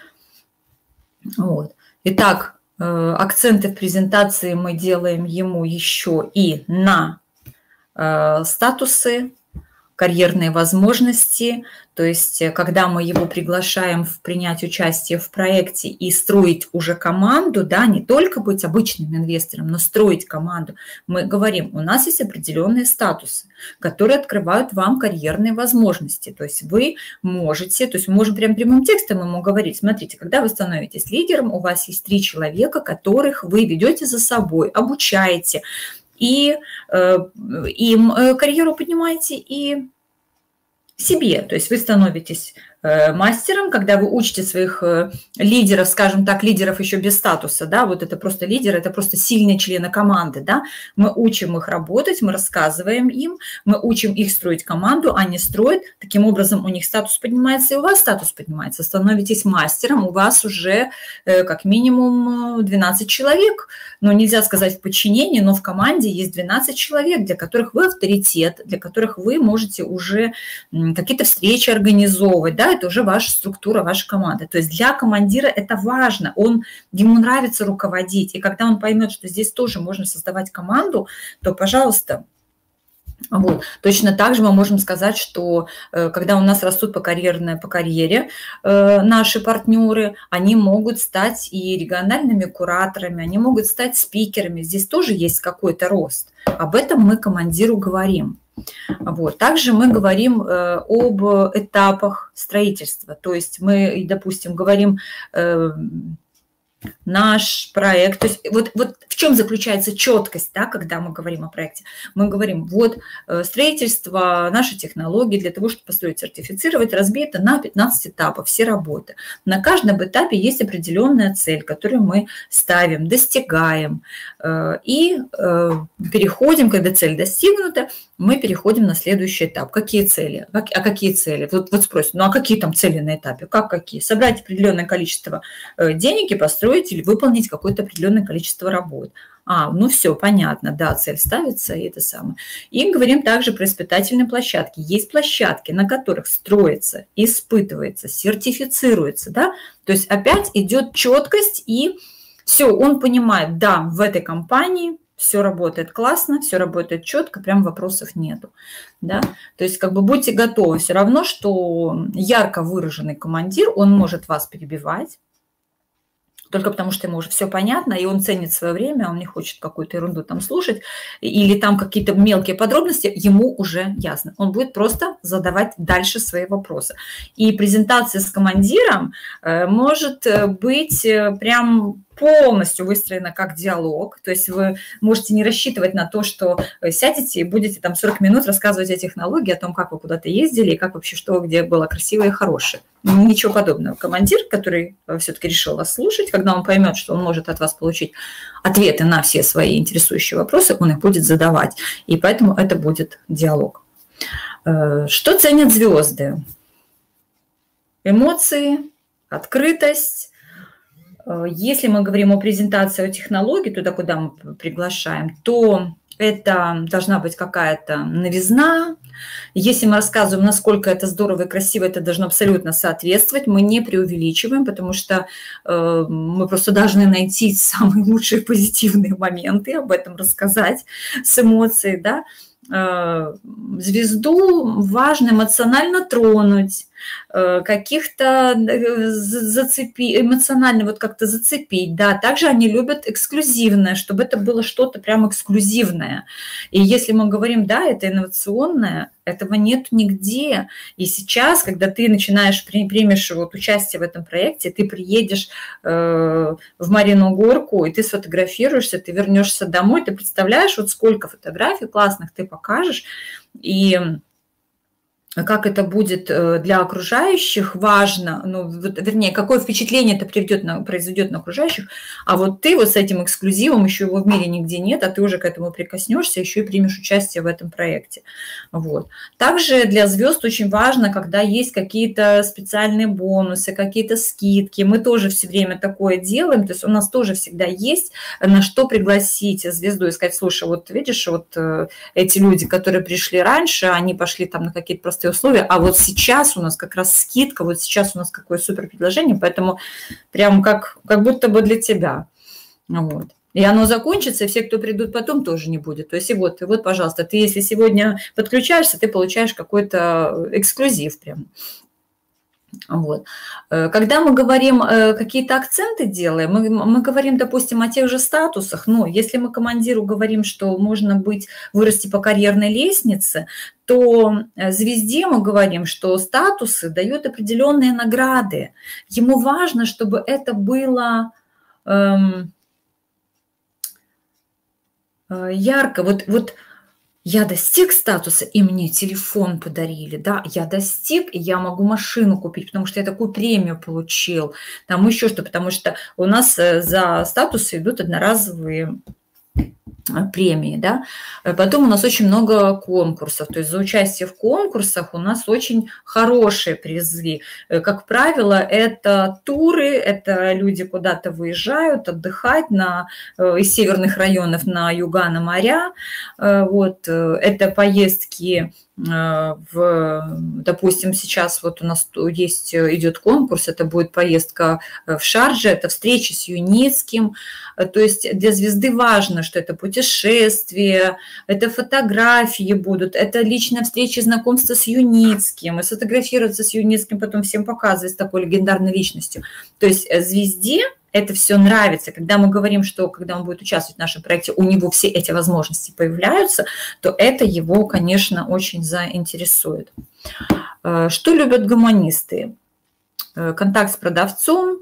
Вот. Итак, акценты в презентации мы делаем ему еще и на статусы, карьерные возможности, то есть когда мы его приглашаем в принять участие в проекте и строить уже команду, да, не только быть обычным инвестором, но строить команду, мы говорим, у нас есть определенные статусы, которые открывают вам карьерные возможности, то есть вы можете, то есть мы можем прям прямым текстом ему говорить, смотрите, когда вы становитесь лидером, у вас есть три человека, которых вы ведете за собой, обучаете, и им карьеру поднимаете, и себе. То есть вы становитесь мастером, когда вы учите своих лидеров, скажем так, лидеров еще без статуса, да, вот это просто лидеры, это просто сильные члены команды, да, мы учим их работать, мы рассказываем им, мы учим их строить команду, они строят, таким образом у них статус поднимается, и у вас статус поднимается, становитесь мастером, у вас уже как минимум двенадцать человек, ну, нельзя сказать в подчинении, но в команде есть двенадцать человек, для которых вы авторитет, для которых вы можете уже какие-то встречи организовывать, да, это уже ваша структура, ваша команда. То есть для командира это важно, он, ему нравится руководить, и когда он поймет, что здесь тоже можно создавать команду, то, пожалуйста. Вот. Точно так же мы можем сказать, что когда у нас растут по, карьерной, по карьере наши партнеры, они могут стать и региональными кураторами, они могут стать спикерами. Здесь тоже есть какой-то рост. Об этом мы командиру говорим. Вот. Также мы говорим э, об этапах строительства. То есть мы, допустим, говорим э, наш проект. То есть вот, вот в чем заключается четкость, да, когда мы говорим о проекте? Мы говорим, вот э, строительство нашей технологии для того, чтобы построить, сертифицировать, разбито на пятнадцать этапов, все работы. На каждом этапе есть определенная цель, которую мы ставим, достигаем. Э, и э, переходим, когда цель достигнута, мы переходим на следующий этап. Какие цели? Как, а какие цели? Вот, вот спросят, ну а какие там цели на этапе? Как какие? Собрать определенное количество денег и построить или выполнить какое-то определенное количество работ. А, ну все, понятно, да, цель ставится, и это самое. И говорим также про испытательные площадки. Есть площадки, на которых строится, испытывается, сертифицируется, да? То есть опять идет четкость, и все, он понимает, да, в этой компании все работает классно, все работает четко, прям вопросов нету. Да? То есть как бы будьте готовы. Все равно, что ярко выраженный командир, он может вас перебивать, только потому что ему уже все понятно, и он ценит свое время, он не хочет какую-то ерунду там слушать, или там какие-то мелкие подробности, ему уже ясно. Он будет просто задавать дальше свои вопросы. И презентация с командиром может быть прям полностью выстроена как диалог, то есть вы можете не рассчитывать на то, что сядете и будете там сорок минут рассказывать о технологии, о том, как вы куда-то ездили и как вообще что, где было красивое и хорошее. Ничего подобного. Командир, который все-таки решил вас слушать, когда он поймет, что он может от вас получить ответы на все свои интересующие вопросы, он их будет задавать, и поэтому это будет диалог. Что ценят звезды? Эмоции, открытость. Если мы говорим о презентации, о технологии, туда, куда мы приглашаем, то это должна быть какая-то новизна. Если мы рассказываем, насколько это здорово и красиво, это должно абсолютно соответствовать. Мы не преувеличиваем, потому что э, мы просто должны найти самые лучшие позитивные моменты, об этом рассказать с эмоцией, да. Звезду важно эмоционально тронуть, каких-то зацепить, эмоционально вот как-то зацепить, да. Также они любят эксклюзивное, чтобы это было что-то прям эксклюзивное. И если мы говорим, да, это инновационное, этого нет нигде. И сейчас, когда ты начинаешь, примешь вот участие в этом проекте, ты приедешь э, в Марину Горку, и ты сфотографируешься, ты вернешься домой, ты представляешь, вот сколько фотографий классных ты покажешь, и как это будет для окружающих важно, ну, вернее, какое впечатление это приведет на, произведет на окружающих, а вот ты вот с этим эксклюзивом, еще его в мире нигде нет, а ты уже к этому прикоснешься, еще и примешь участие в этом проекте. Вот. Также для звезд очень важно, когда есть какие-то специальные бонусы, какие-то скидки, мы тоже все время такое делаем, то есть у нас тоже всегда есть на что пригласить звезду и сказать: слушай, вот видишь, вот эти люди, которые пришли раньше, они пошли там на какие-то простые условия, а вот сейчас у нас как раз скидка, вот сейчас у нас какое супер предложение, поэтому прям как, как будто бы для тебя. Вот. И оно закончится, и все, кто придут потом, тоже не будет. То есть и вот, и вот, пожалуйста, ты если сегодня подключаешься, ты получаешь какой-то эксклюзив прям. Вот. Когда мы говорим, какие-то акценты делаем, мы, мы говорим, допустим, о тех же статусах, но если мы командиру говорим, что можно быть, вырасти по карьерной лестнице, то звезде мы говорим, что статусы дают определенные награды. Ему важно, чтобы это было эм, ярко. Вот, вот я достиг статуса, и мне телефон подарили, да, я достиг, и я могу машину купить, потому что я такую премию получил, там еще что, потому что у нас за статусы идут одноразовые премии, да. Потом у нас очень много конкурсов, то есть за участие в конкурсах у нас очень хорошие призы. Как правило, это туры, это люди куда-то выезжают отдыхать на, из северных районов на юга, на моря. Вот, это поездки в, допустим, сейчас вот у нас есть, идет конкурс, это будет поездка в Шардже, это встреча с Юницким, то есть для звезды важно, что это путешествие, это фотографии будут, это личная встреча, знакомство с Юницким, и сфотографироваться с Юницким, потом всем показывать, с такой легендарной личностью. То есть звезде это все нравится. Когда мы говорим, что когда он будет участвовать в нашем проекте, у него все эти возможности появляются, то это его, конечно, очень заинтересует. Что любят гуманисты? Контакт с продавцом,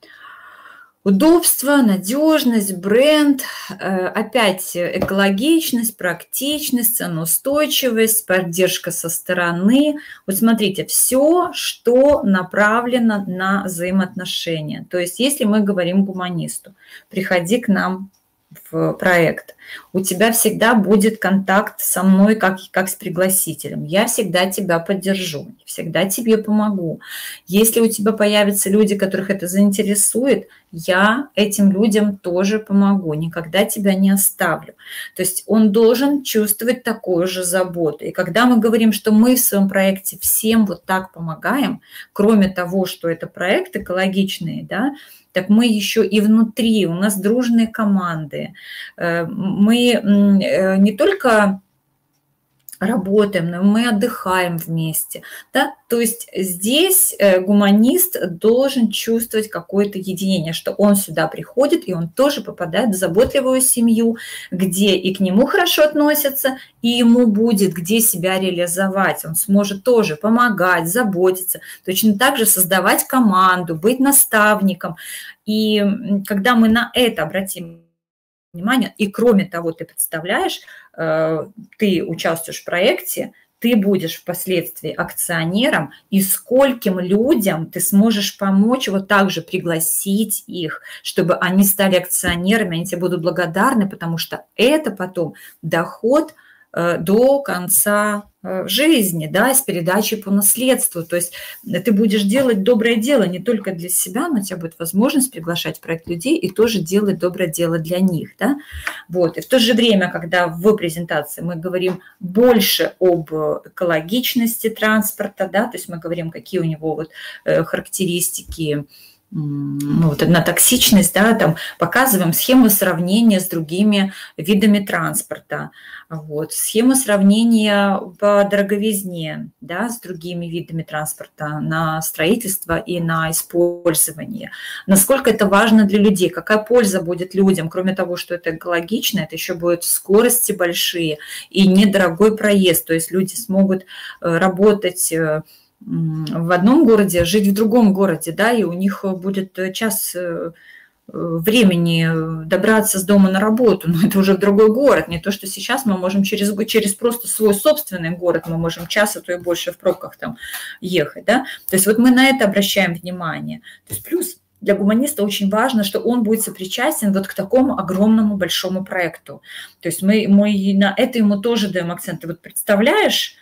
удобство, надежность, бренд, опять экологичность, практичность, ценоустойчивость, поддержка со стороны. Вот смотрите, все, что направлено на взаимоотношения. То есть если мы говорим гуманисту, приходи к нам в проект, у тебя всегда будет контакт со мной как, как с пригласителем. Я всегда тебя поддержу, всегда тебе помогу. Если у тебя появятся люди, которых это заинтересует, я этим людям тоже помогу, никогда тебя не оставлю. То есть он должен чувствовать такую же заботу. И когда мы говорим, что мы в своем проекте всем вот так помогаем, кроме того, что это проект экологичный, да, так мы еще и внутри, у нас дружные команды. Мы не только работаем, но мы отдыхаем вместе. Да? То есть здесь гуманист должен чувствовать какое-то единение, что он сюда приходит, и он тоже попадает в заботливую семью, где и к нему хорошо относятся, и ему будет где себя реализовать. Он сможет тоже помогать, заботиться, точно так же создавать команду, быть наставником. И когда мы на это обратим внимание, и кроме того, ты представляешь, ты участвуешь в проекте, ты будешь впоследствии акционером, и скольким людям ты сможешь помочь, вот так же пригласить их, чтобы они стали акционерами, они тебе будут благодарны, потому что это потом доход до конца жизни, да, с передачей по наследству. То есть ты будешь делать доброе дело не только для себя, но у тебя будет возможность приглашать в проект людей и тоже делать доброе дело для них. Да? Вот. И в то же время, когда в презентации мы говорим больше об экологичности транспорта, да, то есть мы говорим, какие у него вот характеристики, ну, вот одна токсичность, да, там показываем схему сравнения с другими видами транспорта, вот, схему сравнения по дороговизне, да, с другими видами транспорта на строительство и на использование. Насколько это важно для людей, какая польза будет людям, кроме того, что это экологично, это еще будут скорости большие и недорогой проезд, то есть люди смогут работать в одном городе, жить в другом городе, да, и у них будет час времени добраться с дома на работу, но это уже в другой город, не то, что сейчас мы можем через, через просто свой собственный город, мы можем час, а то и больше в пробках там ехать, да, то есть вот мы на это обращаем внимание, то есть плюс для гуманиста очень важно, что он будет сопричастен вот к такому огромному большому проекту, то есть мы, мы на это ему тоже даем акцент, ты вот представляешь,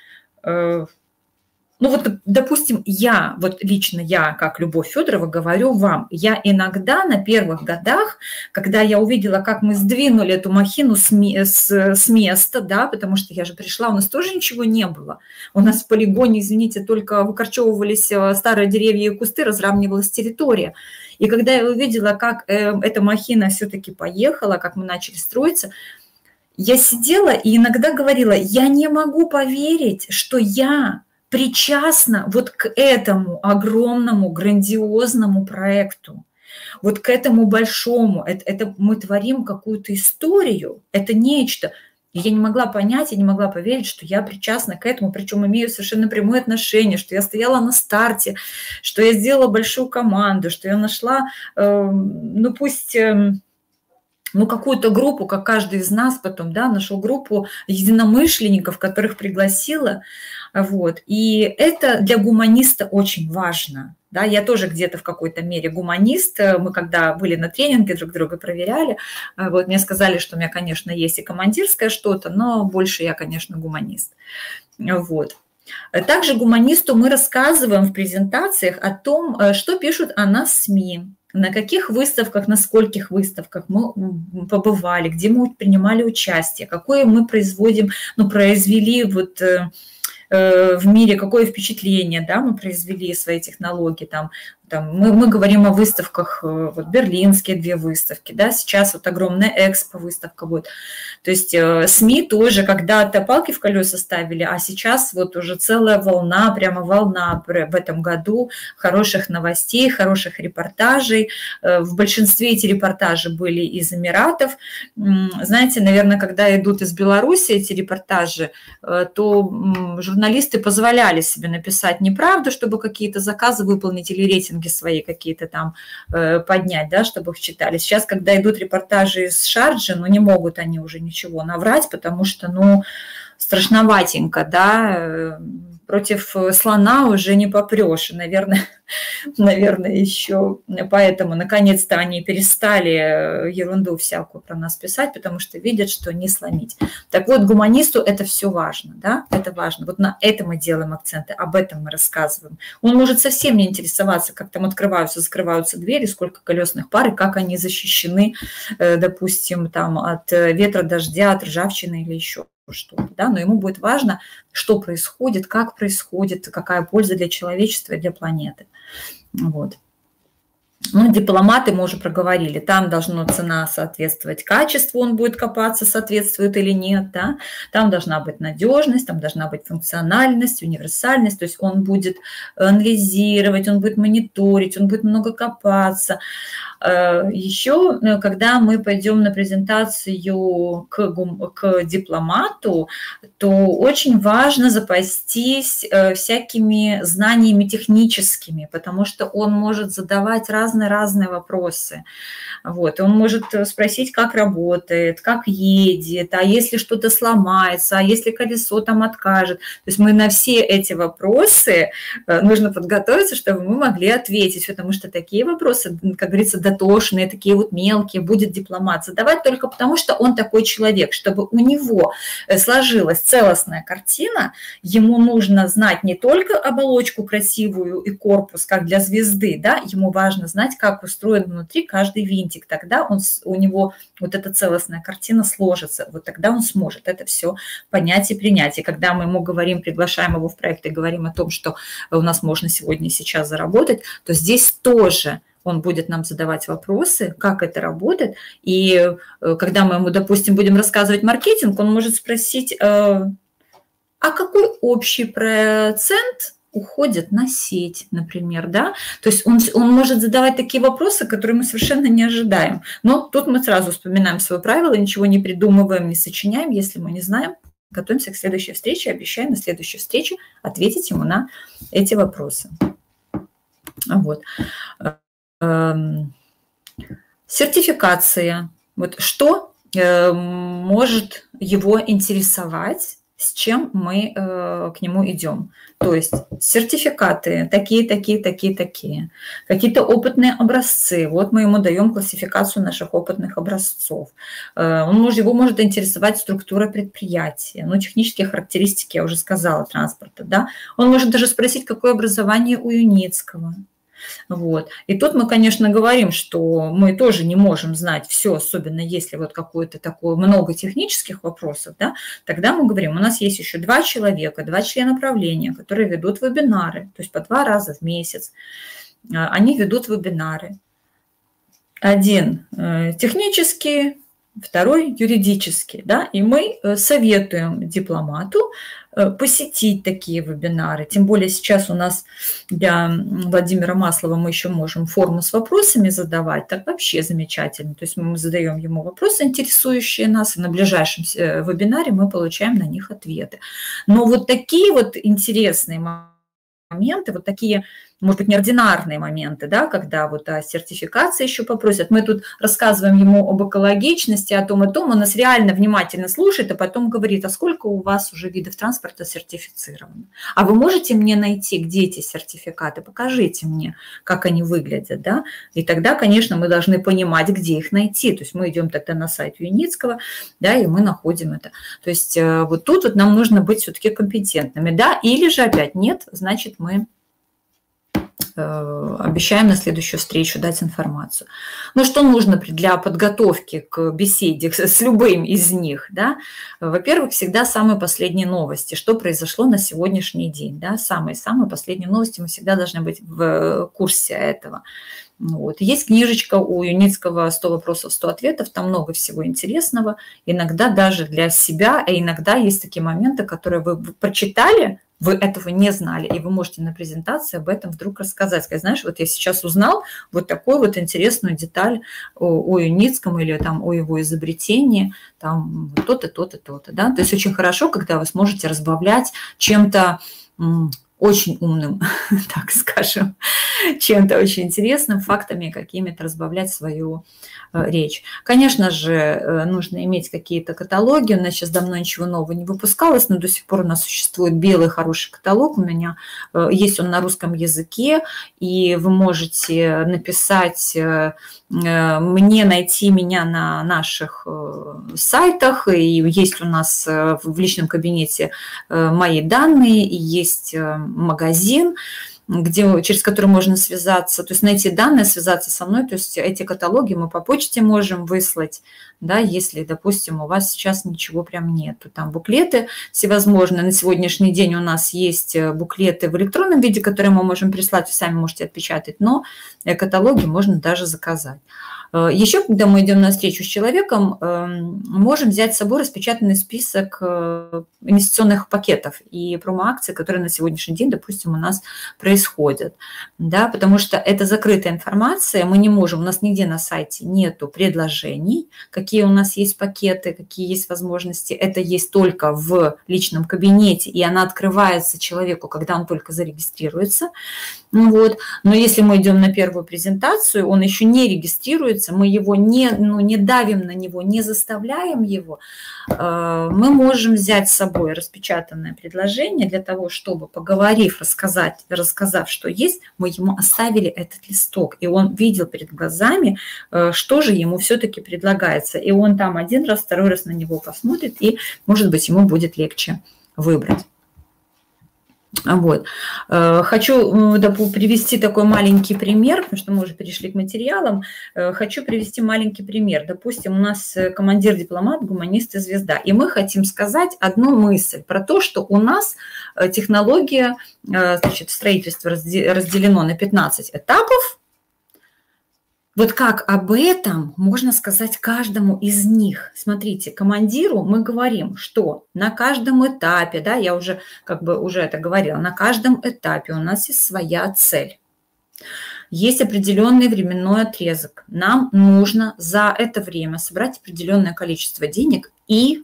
ну вот, допустим, я, вот лично я, как Любовь Федорова, говорю вам, я иногда на первых годах, когда я увидела, как мы сдвинули эту махину с, с, с места, да, потому что я же пришла, у нас тоже ничего не было. У нас в полигоне, извините, только выкорчевывались старые деревья и кусты, разравнивалась территория. И когда я увидела, как э, эта махина все-таки поехала, как мы начали строиться, я сидела и иногда говорила, я не могу поверить, что я причастна вот к этому огромному, грандиозному проекту, вот к этому большому. Это, это мы творим какую-то историю, это нечто. И я не могла понять, я не могла поверить, что я причастна к этому, причем имею совершенно прямое отношение, что я стояла на старте, что я сделала большую команду, что я нашла, э, ну пусть... Э, ну, какую-то группу, как каждый из нас потом, да, нашел группу единомышленников, которых пригласила, вот, и это для гуманиста очень важно, да, я тоже где-то в какой-то мере гуманист, мы когда были на тренинге, друг друга проверяли, вот, мне сказали, что у меня, конечно, есть и командирское что-то, но больше я, конечно, гуманист, вот. Также гуманисту мы рассказываем в презентациях о том, что пишут о нас СМИ, на каких выставках, на скольких выставках мы побывали, где мы принимали участие, какое мы производим, ну, произвели вот э, в мире, какое впечатление, да, мы произвели свои технологии, там, там мы, мы говорим о выставках, вот берлинские две выставки, да, сейчас вот огромная экспо выставка будет, то есть э, СМИ тоже когда-то палки в колеса ставили, а сейчас вот уже целая волна, прямо волна в этом году хороших новостей, хороших репортажей, э, в большинстве эти репортажи были из Эмиратов, знаете, наверное, когда идут из Беларуси эти репортажи, э, то э, журналисты позволяли себе написать неправду, чтобы какие-то заказы выполнить или рейтинги свои какие-то там э, поднять, да, чтобы их читали. Сейчас, когда идут репортажи из Шарджи, ну, не могут они уже ничего наврать, потому что, ну, страшноватенько, да, э, против слона уже не попрешь, наверное, наверное, еще поэтому, наконец-то, они перестали ерунду всякую про нас писать, потому что видят, что не сломить. Так вот, гуманисту это все важно, да, это важно. Вот на это мы делаем акценты, об этом мы рассказываем. Он может совсем не интересоваться, как там открываются, закрываются двери, сколько колесных пар, и как они защищены, допустим, там от ветра, дождя, от ржавчины или еще что-то, да, но ему будет важно, что происходит, как происходит, какая польза для человечества и для планеты. Вот. Ну, дипломаты мы уже проговорили, там должна цена соответствовать качеству, он будет копаться, соответствует или нет, да? Там должна быть надежность, там должна быть функциональность, универсальность, то есть он будет анализировать, он будет мониторить, он будет много копаться. Еще, когда мы пойдем на презентацию к, к дипломату, то очень важно запастись всякими знаниями техническими, потому что он может задавать разные-разные вопросы. Вот. Он может спросить, как работает, как едет, а если что-то сломается, а если колесо там откажет. То есть мы на все эти вопросы нужно подготовиться, чтобы мы могли ответить, потому что такие вопросы, как говорится, дотошные, такие вот мелкие, будет дипломат задавать только потому, что он такой человек. Чтобы у него сложилась целостная картина, ему нужно знать не только оболочку красивую и корпус, как для звезды, да, ему важно знать, как устроен внутри каждый винтик. Тогда он, у него вот эта целостная картина сложится. Вот тогда он сможет это все понять и принять. И когда мы ему говорим, приглашаем его в проект и говорим о том, что у нас можно сегодня и сейчас заработать, то здесь тоже он будет нам задавать вопросы, как это работает. И когда мы ему, допустим, будем рассказывать маркетинг, он может спросить, а какой общий процент уходит на сеть, например, да? То есть он, он может задавать такие вопросы, которые мы совершенно не ожидаем. Но тут мы сразу вспоминаем свои правила, ничего не придумываем, не сочиняем, если мы не знаем. Готовимся к следующей встрече, обещаем на следующей встрече ответить ему на эти вопросы. Вот. Сертификация. Вот что э, может его интересовать, с чем мы э, к нему идем. То есть сертификаты такие, такие, такие, такие. Какие-то опытные образцы. Вот мы ему даем классификацию наших опытных образцов. Э, он может, его может интересовать структура предприятия. Ну, технические характеристики, я уже сказала, транспорта. Да? Он может даже спросить, какое образование у Юницкого. Вот. И тут мы, конечно, говорим, что мы тоже не можем знать все, особенно если вот какое-то такое много технических вопросов, да, тогда мы говорим, у нас есть еще два человека, два члена правления, которые ведут вебинары, то есть по два раза в месяц они ведут вебинары. Один технический, второй юридический, да, и мы советуем дипломату посетить такие вебинары. Тем более сейчас у нас для Владимира Маслова мы еще можем форму с вопросами задавать. Так вообще замечательно. То есть мы задаем ему вопросы, интересующие нас, и на ближайшем вебинаре мы получаем на них ответы. Но вот такие вот интересные моменты, вот такие, может быть, неординарные моменты, да, когда вот о сертификации еще попросят. Мы тут рассказываем ему об экологичности, о том и том, он нас реально внимательно слушает, а потом говорит, а сколько у вас уже видов транспорта сертифицировано? А вы можете мне найти, где эти сертификаты? Покажите мне, как они выглядят, да? И тогда, конечно, мы должны понимать, где их найти. То есть мы идем тогда на сайт Юницкого, да, и мы находим это. То есть вот тут вот нам нужно быть все-таки компетентными, да, или же опять нет, значит, мы обещаем на следующую встречу дать информацию. Ну, что нужно для подготовки к беседе с любым из них, да? Во-первых, всегда самые последние новости, что произошло на сегодняшний день, да? Самые-самые последние новости, мы всегда должны быть в курсе этого. Вот. Есть книжечка у Юницкого «сто вопросов, сто ответов», там много всего интересного, иногда даже для себя, а иногда есть такие моменты, которые вы прочитали, вы этого не знали, и вы можете на презентации об этом вдруг рассказать. Сказать, знаешь, вот я сейчас узнал вот такую вот интересную деталь о, о Юницком или там о его изобретении, там то-то, то-то, то-то. Да? То есть очень хорошо, когда вы сможете разбавлять чем-то очень умным, так скажем, чем-то очень интересным, фактами какими-то разбавлять свою речь. Конечно же, нужно иметь какие-то каталоги. У нас сейчас давно ничего нового не выпускалось, но до сих пор у нас существует белый хороший каталог. У меня есть он на русском языке, и вы можете написать мне, найти меня на наших сайтах. И есть у нас в личном кабинете мои данные, и есть магазин, где, через который можно связаться, то есть найти данные, связаться со мной, то есть эти каталоги мы по почте можем выслать, да, если, допустим, у вас сейчас ничего прям нету. Там буклеты всевозможные. На сегодняшний день у нас есть буклеты в электронном виде, которые мы можем прислать, вы сами можете отпечатать, но каталоги можно даже заказать. Еще, когда мы идем на встречу с человеком, можем взять с собой распечатанный список инвестиционных пакетов и промо-акций, которые на сегодняшний день, допустим, у нас происходят. Да, потому что это закрытая информация, мы не можем, у нас нигде на сайте нету предложений, какие у нас есть пакеты, какие есть возможности. Это есть только в личном кабинете, и она открывается человеку, когда он только зарегистрируется. Вот. Но если мы идем на первую презентацию, он еще не регистрируется, мы его не, ну, не давим на него, не заставляем его, мы можем взять с собой распечатанное предложение для того, чтобы, поговорив, рассказать, рассказав, что есть, мы ему оставили этот листок, и он видел перед глазами, что же ему все-таки предлагается. И он там один раз, второй раз на него посмотрит, и, может быть, ему будет легче выбрать. Вот. Хочу привести такой маленький пример, потому что мы уже перешли к материалам. Хочу привести маленький пример. Допустим, у нас командир-дипломат, гуманист и звезда. И мы хотим сказать одну мысль про то, что у нас технология, значит, строительство разделено на пятнадцать этапов. Вот как об этом можно сказать каждому из них? Смотрите, командиру мы говорим, что на каждом этапе, да, я уже как бы уже это говорила, на каждом этапе у нас есть своя цель. Есть определенный временной отрезок. Нам нужно за это время собрать определенное количество денег и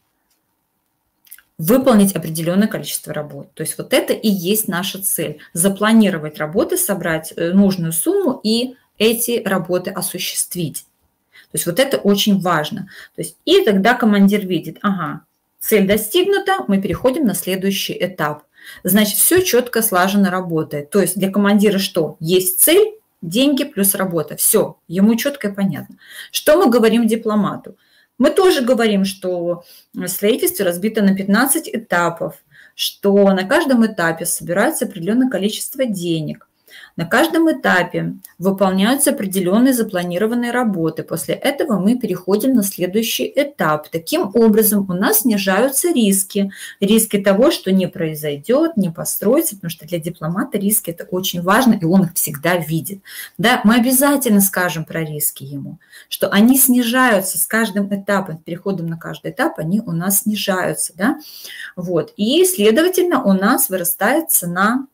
выполнить определенное количество работ. То есть вот это и есть наша цель. Запланировать работы, собрать нужную сумму и эти работы осуществить. есть вот это очень важно. То есть, и тогда командир видит, ага, цель достигнута, мы переходим на следующий этап. Значит, все четко, слаженно работает. То есть для командира что? Есть цель, деньги плюс работа. Все, ему четко и понятно. Что мы говорим дипломату? Мы тоже говорим, что строительство разбито на пятнадцать этапов, что на каждом этапе собирается определенное количество денег. На каждом этапе выполняются определенные запланированные работы. После этого мы переходим на следующий этап. Таким образом, у нас снижаются риски. Риски того, что не произойдет, не построится, потому что для дипломата риски – это очень важно, и он их всегда видит. Да, мы обязательно скажем про риски ему, что они снижаются с каждым этапом, переходом на каждый этап, они у нас снижаются. Да? Вот. И, следовательно, у нас вырастает цена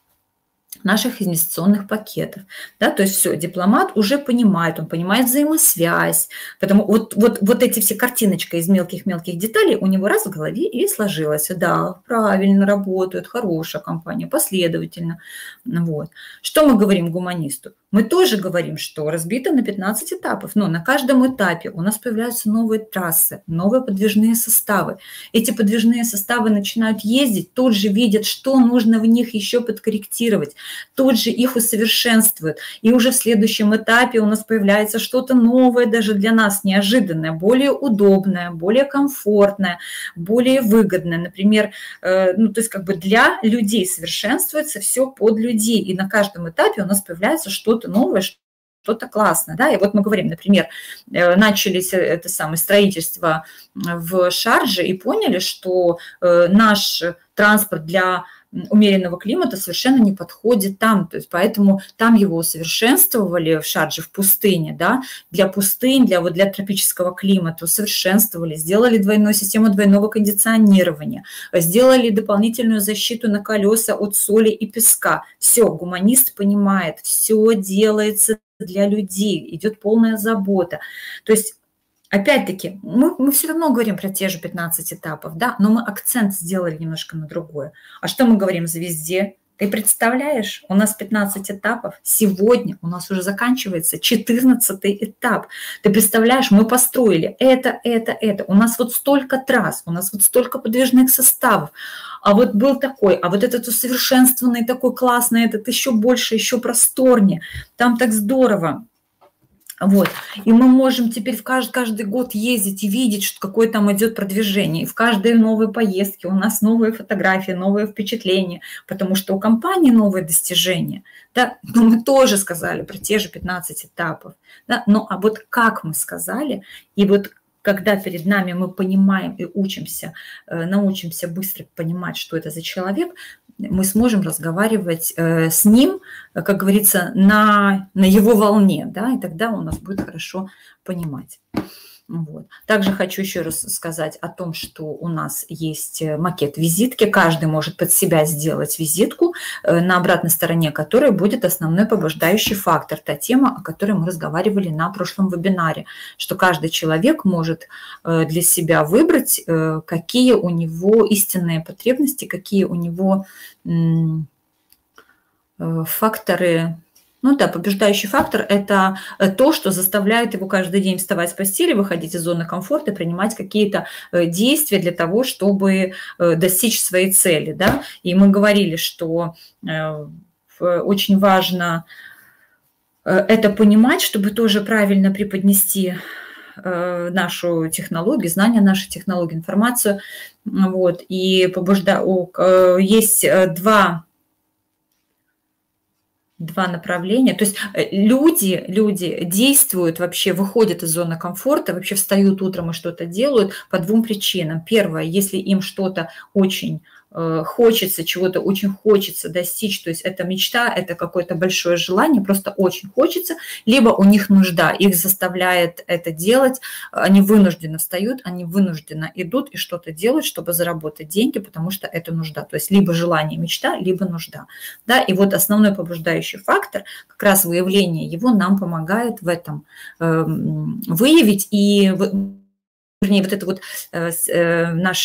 наших инвестиционных пакетов. Да, то есть все, дипломат уже понимает, он понимает взаимосвязь. Потому вот, вот, вот эти все картиночки из мелких-мелких деталей у него раз в голове и сложилось. Да, правильно работают, хорошая компания, последовательно. Вот. Что мы говорим гуманисту? Мы тоже говорим, что разбито на пятнадцать этапов, но на каждом этапе у нас появляются новые трассы, новые подвижные составы. Эти подвижные составы начинают ездить, тут же видят, что нужно в них еще подкорректировать, тут же их усовершенствуют. И уже в следующем этапе у нас появляется что-то новое, даже для нас неожиданное, более удобное, более комфортное, более выгодное. Например, ну, то есть как бы для людей совершенствуется все под людей. И на каждом этапе у нас появляется что-то новое, что-то классное. Да? И вот мы говорим, например, начались это самое строительство в Шардже и поняли, что наш транспорт для умеренного климата совершенно не подходит там, то есть поэтому там его усовершенствовали в Шардже, в пустыне, да, для пустынь, для, вот, для тропического климата усовершенствовали, сделали двойную систему двойного кондиционирования, сделали дополнительную защиту на колеса от соли и песка. Все, гуманист понимает, все делается для людей, идет полная забота. То есть опять-таки, мы, мы все равно говорим про те же пятнадцать этапов, да, но мы акцент сделали немножко на другое. А что мы говорим звезде? Ты представляешь, у нас пятнадцать этапов, сегодня у нас уже заканчивается четырнадцатый этап. Ты представляешь, мы построили это, это, это. У нас вот столько трасс, у нас вот столько подвижных составов. А вот был такой, а вот этот усовершенствованный, такой классный, этот еще больше, еще просторнее. Там так здорово. Вот. И мы можем теперь в каждый, каждый год ездить и видеть, что какое там идет продвижение. И в каждой новой поездке у нас новые фотографии, новые впечатления, потому что у компании новые достижения. Да? Но мы тоже сказали про те же пятнадцать этапов. Да? Но а вот как мы сказали, и вот когда перед нами мы понимаем и учимся, научимся быстро понимать, что это за человек, мы сможем разговаривать с ним, как говорится, на, на его волне, да, и тогда он нас будет хорошо понимать. Вот. Также хочу еще раз сказать о том, что у нас есть макет визитки. Каждый может под себя сделать визитку, на обратной стороне которой будет основной побуждающий фактор, та тема, о которой мы разговаривали на прошлом вебинаре, что каждый человек может для себя выбрать, какие у него истинные потребности, какие у него факторы. Ну да, побеждающий фактор – это то, что заставляет его каждый день вставать с постели, выходить из зоны комфорта, принимать какие-то действия для того, чтобы достичь своей цели. Да? И мы говорили, что очень важно это понимать, чтобы тоже правильно преподнести нашу технологию, знания нашей технологии, информацию. Вот. И побужда... есть два... Два направления. То есть люди, люди действуют вообще, выходят из зоны комфорта, вообще встают утром и что-то делают по двум причинам. Первое, если им что-то очень хочется, чего-то очень хочется достичь, то есть это мечта, это какое-то большое желание, просто очень хочется, либо у них нужда, их заставляет это делать, они вынужденно встают, они вынужденно идут и что-то делают, чтобы заработать деньги, потому что это нужда, то есть либо желание, мечта, либо нужда. Да? И вот основной побуждающий фактор, как раз выявление его нам помогает в этом выявить, и вернее, вот эта вот наша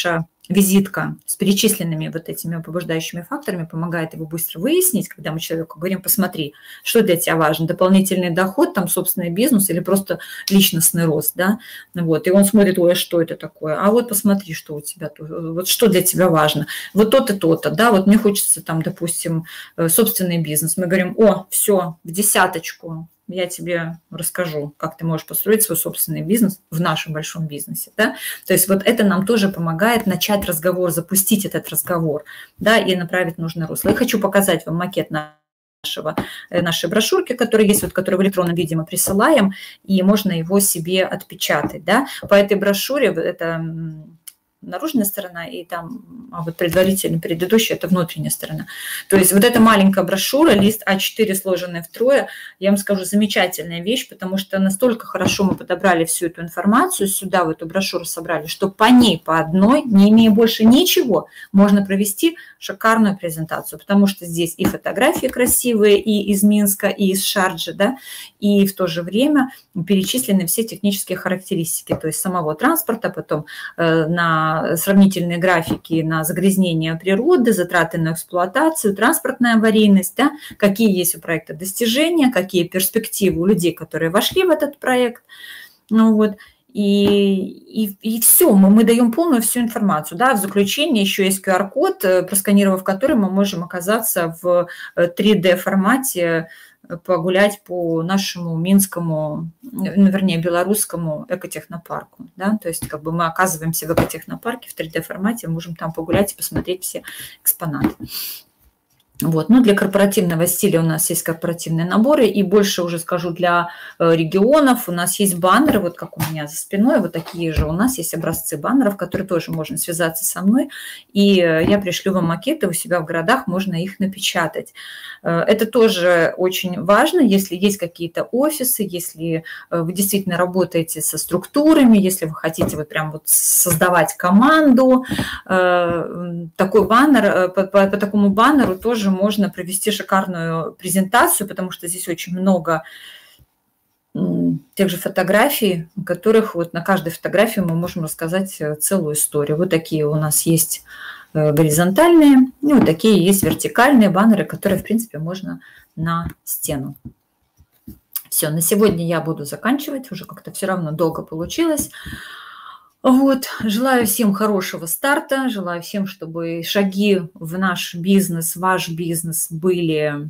визитка с перечисленными вот этими побуждающими факторами помогает его быстро выяснить, когда мы человеку говорим: посмотри, что для тебя важно, дополнительный доход, там, собственный бизнес или просто личностный рост, да, вот, и он смотрит: ой, а что это такое, а вот посмотри, что у тебя, вот что для тебя важно, вот то-то, то-то, да, вот мне хочется там, допустим, собственный бизнес, мы говорим: о, все, в десяточку, я тебе расскажу, как ты можешь построить свой собственный бизнес в нашем большом бизнесе. Да? То есть вот это нам тоже помогает начать разговор, запустить этот разговор, да, и направить в нужное русло. Я хочу показать вам макет нашего, нашей брошюрки, которая есть, вот, которую в электронном виде мы присылаем, и можно его себе отпечатать. Да? По этой брошюре это наружная сторона, и там, а вот предварительно предыдущая, это внутренняя сторона. То есть вот эта маленькая брошюра, лист а четыре, сложенный втрое, я вам скажу, замечательная вещь, потому что настолько хорошо мы подобрали всю эту информацию, сюда в эту брошюру собрали, что по ней, по одной, не имея больше ничего, можно провести шикарную презентацию, потому что здесь и фотографии красивые, и из Минска, и из Шарджи, да, и в то же время перечислены все технические характеристики, то есть самого транспорта, потом э, на сравнительные графики на загрязнение природы, затраты на эксплуатацию, транспортная аварийность, да, какие есть у проекта достижения, какие перспективы у людей, которые вошли в этот проект. Ну, вот. И, и, и все, мы, мы даем полную всю информацию. Да. В заключение еще есть ку ар код, просканировав который мы можем оказаться в три дэ формате, погулять по нашему минскому, ну, вернее, белорусскому экотехнопарку. Да? То есть как бы мы оказываемся в экотехнопарке в три дэ формате, можем там погулять и посмотреть все экспонаты. Вот. Ну, для корпоративного стиля у нас есть корпоративные наборы, и больше уже скажу, для регионов у нас есть баннеры, вот как у меня за спиной, вот такие же у нас есть образцы баннеров, которые тоже можно связаться со мной, и я пришлю вам макеты, у себя в городах можно их напечатать. Это тоже очень важно, если есть какие-то офисы, если вы действительно работаете со структурами, если вы хотите вот прям вот создавать команду, такой баннер, по, по, по такому баннеру тоже можно провести шикарную презентацию, потому что здесь очень много тех же фотографий, в которых вот на каждой фотографии мы можем рассказать целую историю. Вот такие у нас есть горизонтальные, и вот такие есть вертикальные баннеры, которые, в принципе, можно на стену. Все, на сегодня я буду заканчивать, уже как-то все равно долго получилось. Вот, желаю всем хорошего старта, желаю всем, чтобы шаги в наш бизнес, ваш бизнес были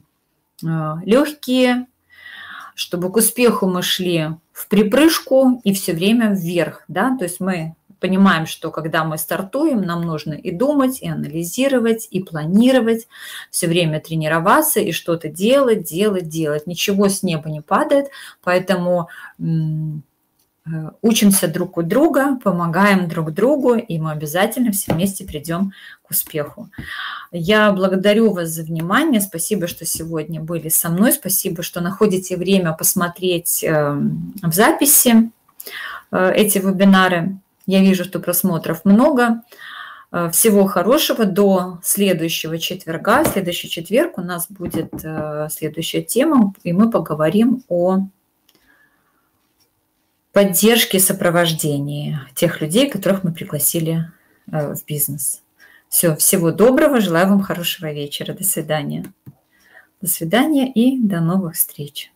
легкие, чтобы к успеху мы шли в припрыжку и все время вверх, да, то есть мы понимаем, что когда мы стартуем, нам нужно и думать, и анализировать, и планировать, все время тренироваться и что-то делать, делать, делать. Ничего с неба не падает, поэтому учимся друг у друга, помогаем друг другу, и мы обязательно все вместе придем к успеху. Я благодарю вас за внимание, спасибо, что сегодня были со мной, спасибо, что находите время посмотреть в записи эти вебинары. Я вижу, что просмотров много. Всего хорошего до следующего четверга. В следующий четверг у нас будет следующая тема, и мы поговорим о поддержке и сопровождении тех людей, которых мы пригласили в бизнес. Все, всего доброго, желаю вам хорошего вечера. До свидания. До свидания и до новых встреч.